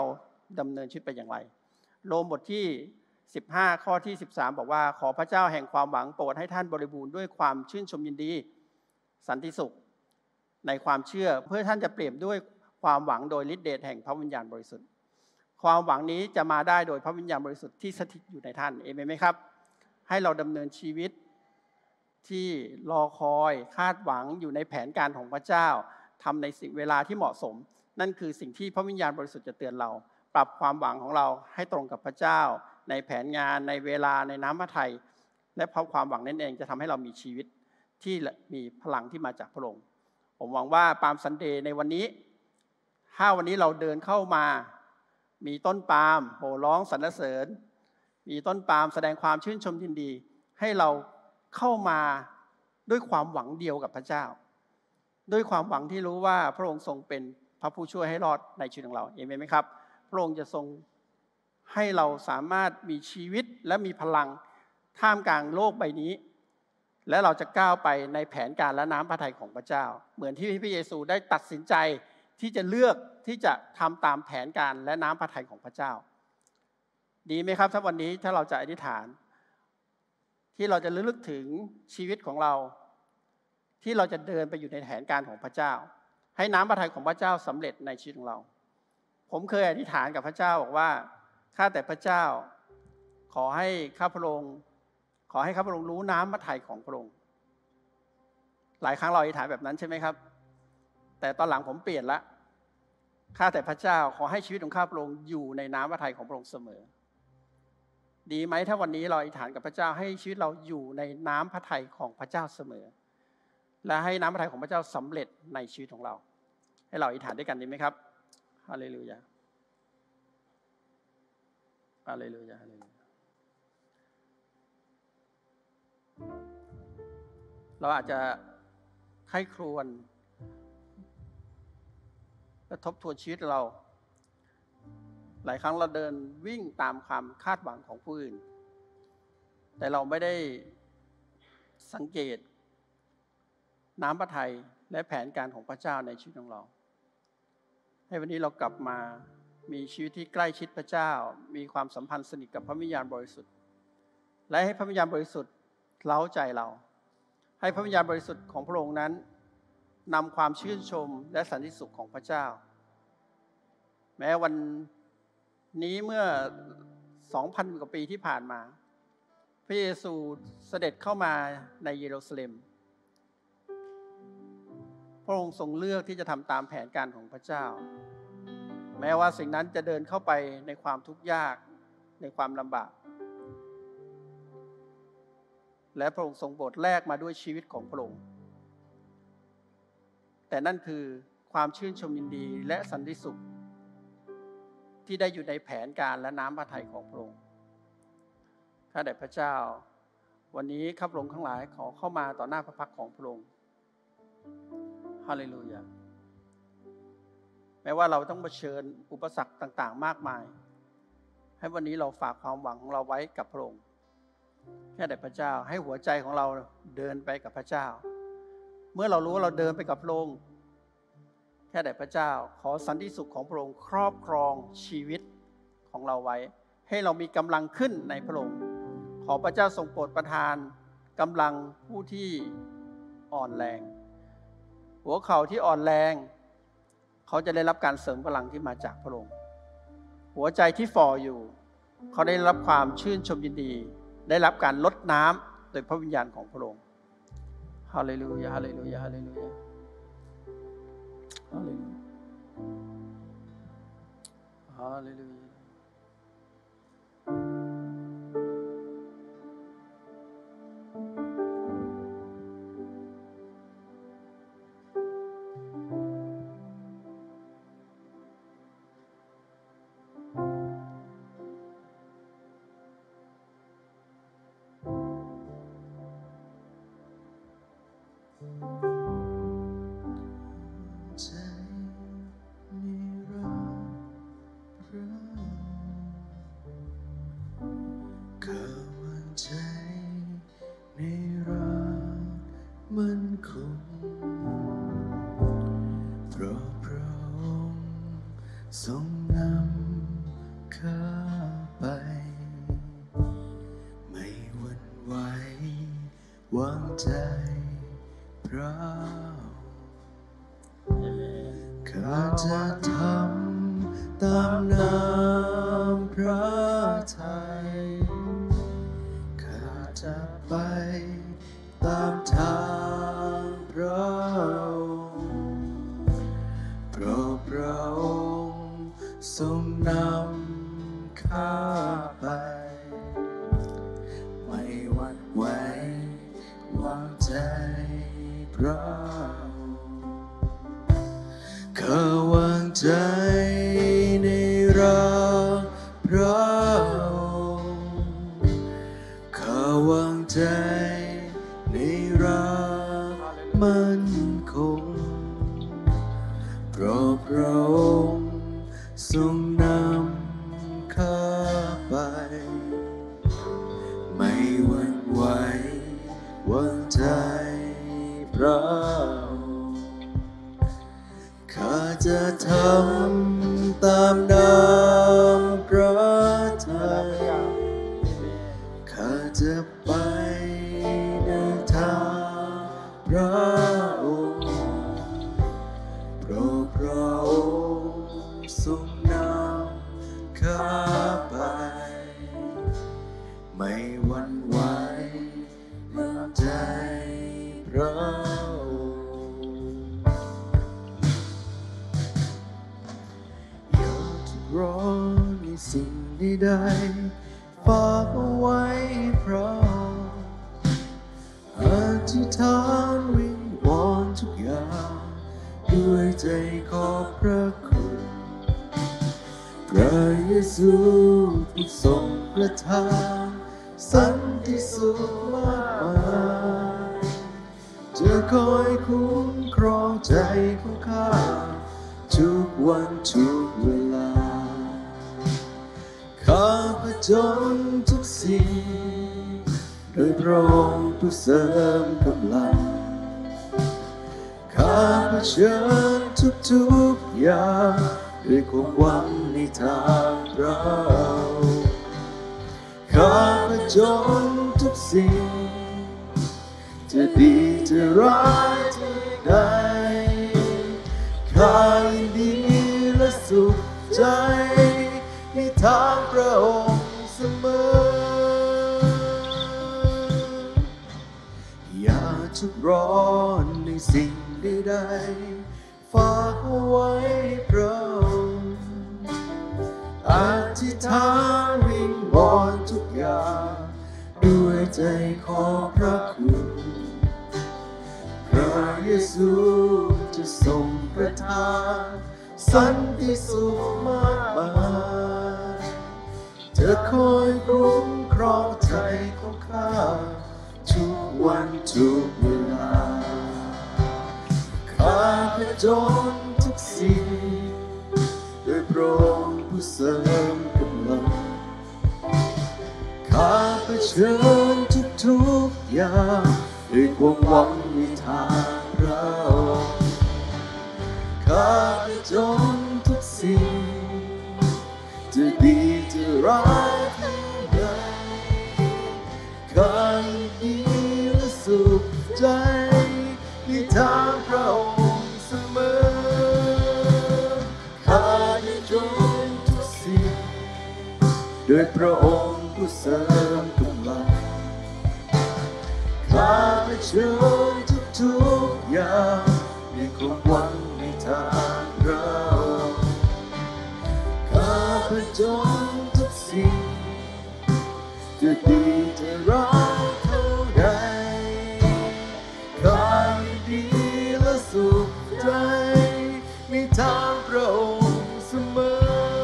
ดำเนินชีวิตไปอย่างไรโรมบทที่สิบห้าข้อที่สิบสามบอกว่าขอพระเจ้าแห่งความหวังโปรดให้ท่านบริบูรณ์ด้วยความชื่นชมยินดีสันติสุขในความเชื่อเพื่อท่านจะเปรียบด้วยความหวังโดยฤทธิเดชแห่งพระวิญญาณบริสุทธิ์ความหวังนี้จะมาได้โดยพระวิญญาณบริสุทธิ์ที่สถิตอยู่ในท่านเอเมนไหมครับให้เราดำเนินชีวิตที่รอคอยคาดหวังอยู่ในแผนการของพระเจ้าทำในสิ่งเวลาที่เหมาะสมนั่นคือสิ่งที่พระวิญญาณบริสุทธิ์จะเตือนเราปรับความหวังของเราให้ตรงกับพระเจ้าในแผนงานในเวลาในน้ำพระทัยและเพราะความหวังนั่นเองจะทำให้เรามีชีวิตที่มีพลังที่มาจากพระองค์ผมหวังว่าปาล์มซันเดย์ในวันนี้ถ้าวันนี้เราเดินเข้ามามีต้นปาล์มโห่ร้องสรรเสริญมีต้นปาล์มแสดงความชื่นชมยินดีให้เราเข้ามาด้วยความหวังเดียวกับพระเจ้าด้วยความหวังที่รู้ว่าพระองค์ทรงเป็นพระผู้ช่วยให้รอดในชีวิตของเราเอเมนไหมครับพระองค์จะทรงให้เราสามารถมีชีวิตและมีพลังท่ามกลางโลกใบนี้และเราจะก้าวไปในแผนการและน้ำพระทัยของพระเจ้าเหมือนที่พระเยซูได้ตัดสินใจที่จะเลือกที่จะทำตามแผนการและน้ำพระทัยของพระเจ้าดีไหมครับถ้าวันนี้ถ้าเราจะอธิษฐานที่เราจะระลึกถึงชีวิตของเราที่เราจะเดินไปอยู่ในแผนการของพระเจ้าให้น้ำพระทัยของพระเจ้าสำเร็จในชีวิตของเราผมเคยอธิษฐานกับพระเจ้าบอกว่าข้าแต่พระเจ้าขอให้ข้าพระองค์ขอให้ข้าพระองค์รู้น้ำพระทัยของพระองค์หลายครั้งเราอธิษฐานแบบนั้นใช่ไหมครับแต่ตอนหลังผมเปลี่ยนละข้าแต่พระเจ้าขอให้ชีวิตของข้าพระองค์อยู่ในน้ำพระทัยของพระองค์เสมอดีไหมถ้าวันนี้เราอธิษฐานกับพระเจ้าให้ชีวิตเราอยู่ในน้ำพระทัยของพระเจ้าเสมอและให้น้ำพระทัยของพระเจ้าสำเร็จในชีวิตของเราให้เราอธิษฐานด้วยกันดีไหมครับฮาเลลูยาฮาเลลูยาฮาเลลูยาเราอาจจะใคร่ครวญและทบทวนชีวิตเราหลายครั้งเราเดินวิ่งตามความคาดหวังของผู้อื่นแต่เราไม่ได้สังเกตน้ำพระทัยและแผนการของพระเจ้าในชีวิตของเราให้วันนี้เรากลับมามีชีวิตที่ใกล้ชิดพระเจ้ามีความสัมพันธ์สนิทกับพระวิญญาณบริสุทธิ์และให้พระวิญญาณบริสุทธิ์เร้าใจเราให้พระวิญญาณบริสุทธิ์ของพระองค์นั้นนำความชื่นชมและสันติสุขของพระเจ้าแม้วันนี้เมื่อ สองพัน กว่าปีที่ผ่านมาพระเยซูเสด็จเข้ามาในเยรูซาเล็มพระองค์ทรงเลือกที่จะทำตามแผนการของพระเจ้าแม้ว่าสิ่งนั้นจะเดินเข้าไปในความทุกข์ยากในความลำบากและพระองค์ทรงโปรดแลกมาด้วยชีวิตของพระองค์แต่นั่นคือความชื่นชมยินดีและสันติสุขที่ได้อยู่ในแผนการและน้ำพระทัยของพระองค์ข้าแต่พระเจ้าวันนี้ข้าพระองค์ทั้งหลายขอเข้ามาต่อหน้าพระพักตร์ของพระองค์ฮาเลลูยาแม้ว่าเราต้องเผชิญอุปสรรคต่างๆมากมายให้วันนี้เราฝากความหวังของเราไว้กับพระองค์แค่แต่พระเจ้าให้หัวใจของเราเดินไปกับพระเจ้าเมื่อเรารู้ว่าเราเดินไปกับพระองค์แค่แต่พระเจ้าขอสันติสุขของพระองค์ครอบครองชีวิตของเราไว้ให้เรามีกำลังขึ้นในพระองค์ขอพระเจ้าทรงโปรดประทานกำลังผู้ที่อ่อนแรงหัวเข่าที่อ่อนแรงเขาจะได้รับการเสริมพลังที่มาจากพระองค์หัวใจที่ฝ่ออยู่เขาได้รับความชื่นชมยินดีได้รับการลดน้ำโดยพระวิญญาณของพระองค์ฮาเลลูยาฮาเลลูยาฮาเลลูยาฮาเลลูยาฮาเลลูยาทรงนำวางใจพระข้าจะทำตามน้ำพระทัยข้าจะไปตามทางพระองค์เพราะพระองค์ทรงนำข้าไปไม่หวั่นไหววางใจพระองค์ข้าวางใจในรักพระองค์ข้าวางใจในรักมั่นคงเพราะพระองค์ทรงนำข้าไปไม่หวั่นไหววางใจพระองค์ข้าจะทำตามน้ำพระทัยข้าจะไปในทางพระองค์เพราะพระองค์ทรงนำข้าไปไม่หวั่นไหววางใจพระองค์อย่าทุกข์ร้อนในสิ่งใดๆฝากเอาไว้พระองค์อธิษฐานวิงวอนทุกอย่างด้วยใจขอบพระคุณพระเยซูผู้ทรงประทานสันติสุขมากมายจะคอยคุ้มครองใจของข้าทุกวันทุกเวลาข้าผจญทุกสิ่งโดยพระองค์ผู้เสริมกำลังข้าเผชิญทุกๆอย่างด้วยความหวังในทางเราข้าผจญทุกสิ่งจะดีจะร้ายที่ใดข้ายินดีและสุขใจในทางพระองค์เสมออย่าทุกข์ร้อนในสิ่งใดๆฝากเอาไว้พระองค์อธิษฐานวิงวอนทุกอย่างด้วยใจขอพระคุณพระเยซูจะทรงประทานสันติสุขมากมายจะคอยคุ้มครองใจของข้าทุกวันทุกเวลาข้าผจญทุกสิ่งโดยพระองค์ผู้เสริมกำลังข้าเผชิญทุกๆอย่างด้วยความหวังในทางเราข้าเผจญทุกสิ่งจะดีจะร้ายที่ใดข้ายินดีและสุขใจในทางพระองค์เสมอข้าได้จนทุกสิ่งโดยพระองค์ผู้เสริมกำลังข้าเผชิญทุกๆอย่างด้วยความหวังในทางเราข้าเผจญทุกสิ่งจะดีจะร้ายเท่าใดข้ายินดีและสุขใจในทางพระองค์เสมอ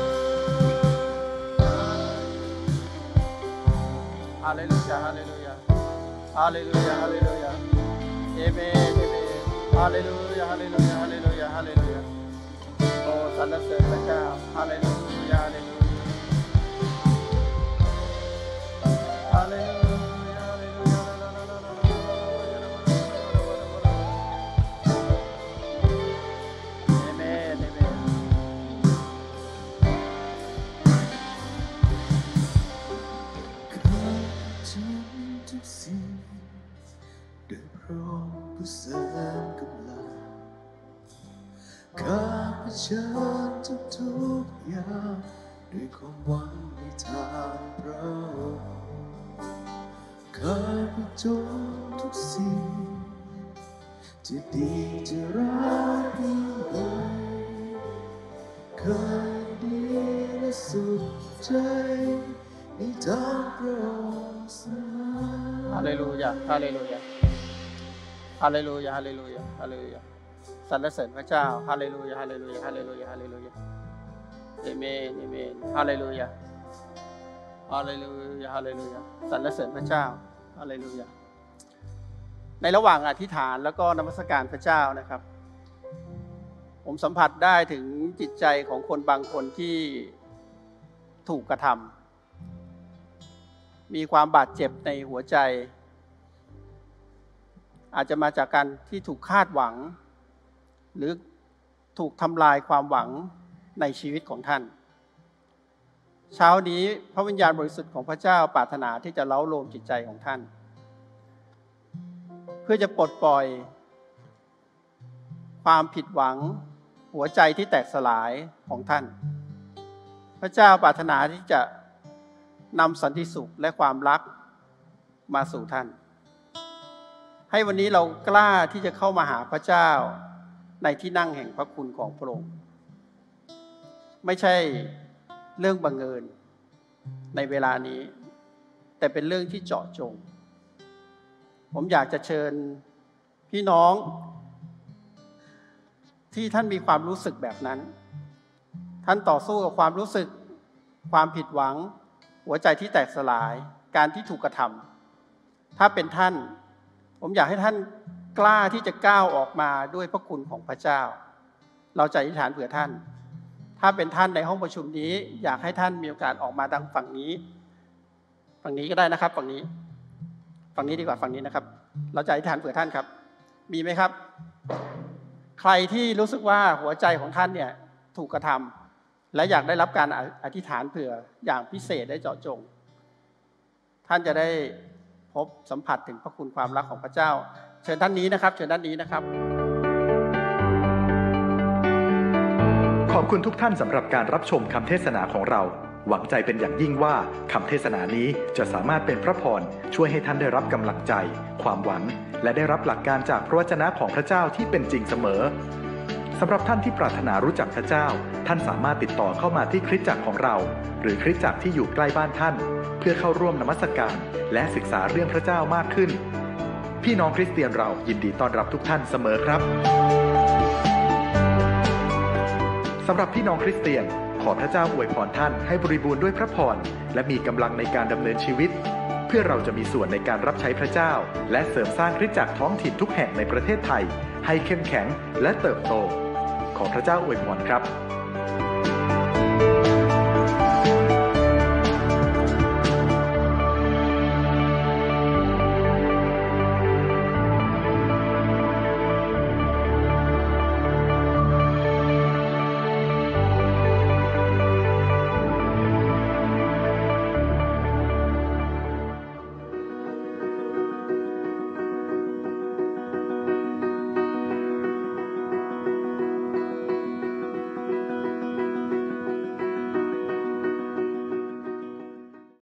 ฮาเลลูยาฮาเลลูยาฮาเลลูยาฮาเลลูยาเอเมนเอเมนฮาเลลูยาฮาเลลูยาฮาเลลูยาฮาเลลูยาโอ้สรรเสริญพระเจ้าฮาเลลูยาฮาเลลูยาฮาเลลูยาดระองค์ผู้เสริมกำลังข้าเผชิญทุกทุกอย่างด้วยความหวังในทางพระองค์ข้าไปจนทุกสิ่งจะดีจะร้ายเพียงใดข้าดีและสุดใจในทางพระองค์เสมอฮาเลลูยาฮาเลลูยาฮาเลลูยาฮาเลลูยาฮาเลลูยาสรรเสริญพระเจ้าฮาเลลูยาฮาเลลูยาฮาเลลูยาฮาเลลูยาเอเมนเอเมนฮาเลลูยาฮาเลลูยาฮาเลลูยาสรรเสริญพระเจ้าฮาเลลูยาในระหว่างอธิษฐานแล้วก็นมัสการพระเจ้านะครับผมสัมผัสได้ถึงจิตใจของคนบางคนที่ถูกกระทำมีความบาดเจ็บในหัวใจอาจจะมาจากการที่ถูกคาดหวังหรือถูกทำลายความหวังในชีวิตของท่านเช้านี้พระวิญญาณบริสุทธิ์ของพระเจ้าปรารถนาที่จะเล้าโลมจิตใจของท่านเพื่อจะปลดปล่อยความผิดหวังหัวใจที่แตกสลายของท่านพระเจ้าปรารถนาที่จะนำสันติสุขและความรักมาสู่ท่านให้วันนี้เรากล้าที่จะเข้ามาหาพระเจ้าในที่นั่งแห่งพระคุณของพระองค์ไม่ใช่เรื่องบังเอิญในเวลานี้แต่เป็นเรื่องที่เจาะจงผมอยากจะเชิญพี่น้องที่ท่านมีความรู้สึกแบบนั้นท่านต่อสู้กับความรู้สึกความผิดหวังหัวใจที่แตกสลายการที่ถูกกระทำถ้าเป็นท่านผมอยากให้ท่านกล้าที่จะก้าวออกมาด้วยพระคุณของพระเจ้าเราจะอธิษฐานเผื่อท่านถ้าเป็นท่านในห้องประชุมนี้อยากให้ท่านมีโอกาสออกมาทางฝั่งนี้ฝั่งนี้ก็ได้นะครับฝั่งนี้ฝั่งนี้ดีกว่าฝั่งนี้นะครับเราจะอธิษฐานเผื่อท่านครับมีไหมครับใครที่รู้สึกว่าหัวใจของท่านเนี่ยถูกกระทำและอยากได้รับการอธิษฐานเผื่ออย่างพิเศษได้เจาะจงท่านจะได้พบสัมผัสถึงพระคุณความรักของพระเจ้าเชิญท่านนี้นะครับเชิญด้านนี้นะครับขอบคุณทุกท่านสำหรับการรับชมคำเทศนาของเราหวังใจเป็นอย่างยิ่งว่าคำเทศนานี้จะสามารถเป็นพระพรช่วยให้ท่านได้รับกำลังใจความหวังและได้รับหลักการจากพระวจนะของพระเจ้าที่เป็นจริงเสมอสำหรับท่านที่ปรารถนารู้จักพระเจ้าท่านสามารถติดต่อเข้ามาที่คริสตจักรของเราหรือคริสตจักรที่อยู่ใกล้บ้านท่านเพื่อเข้าร่วมนมัสการและศึกษาเรื่องพระเจ้ามากขึ้นพี่น้องคริสเตียนเรายินดีต้อนรับทุกท่านเสมอครับสำหรับพี่น้องคริสเตียนขอพระเจ้าอวยพรท่านให้บริบูรณ์ด้วยพระพรและมีกำลังในการดำเนินชีวิตเพื่อเราจะมีส่วนในการรับใช้พระเจ้าและเสริมสร้างคริสตจักรท้องถิ่นทุกแห่งในประเทศไทยให้เข้มแข็งและเติบโตขอพระเจ้าอวยพรครับ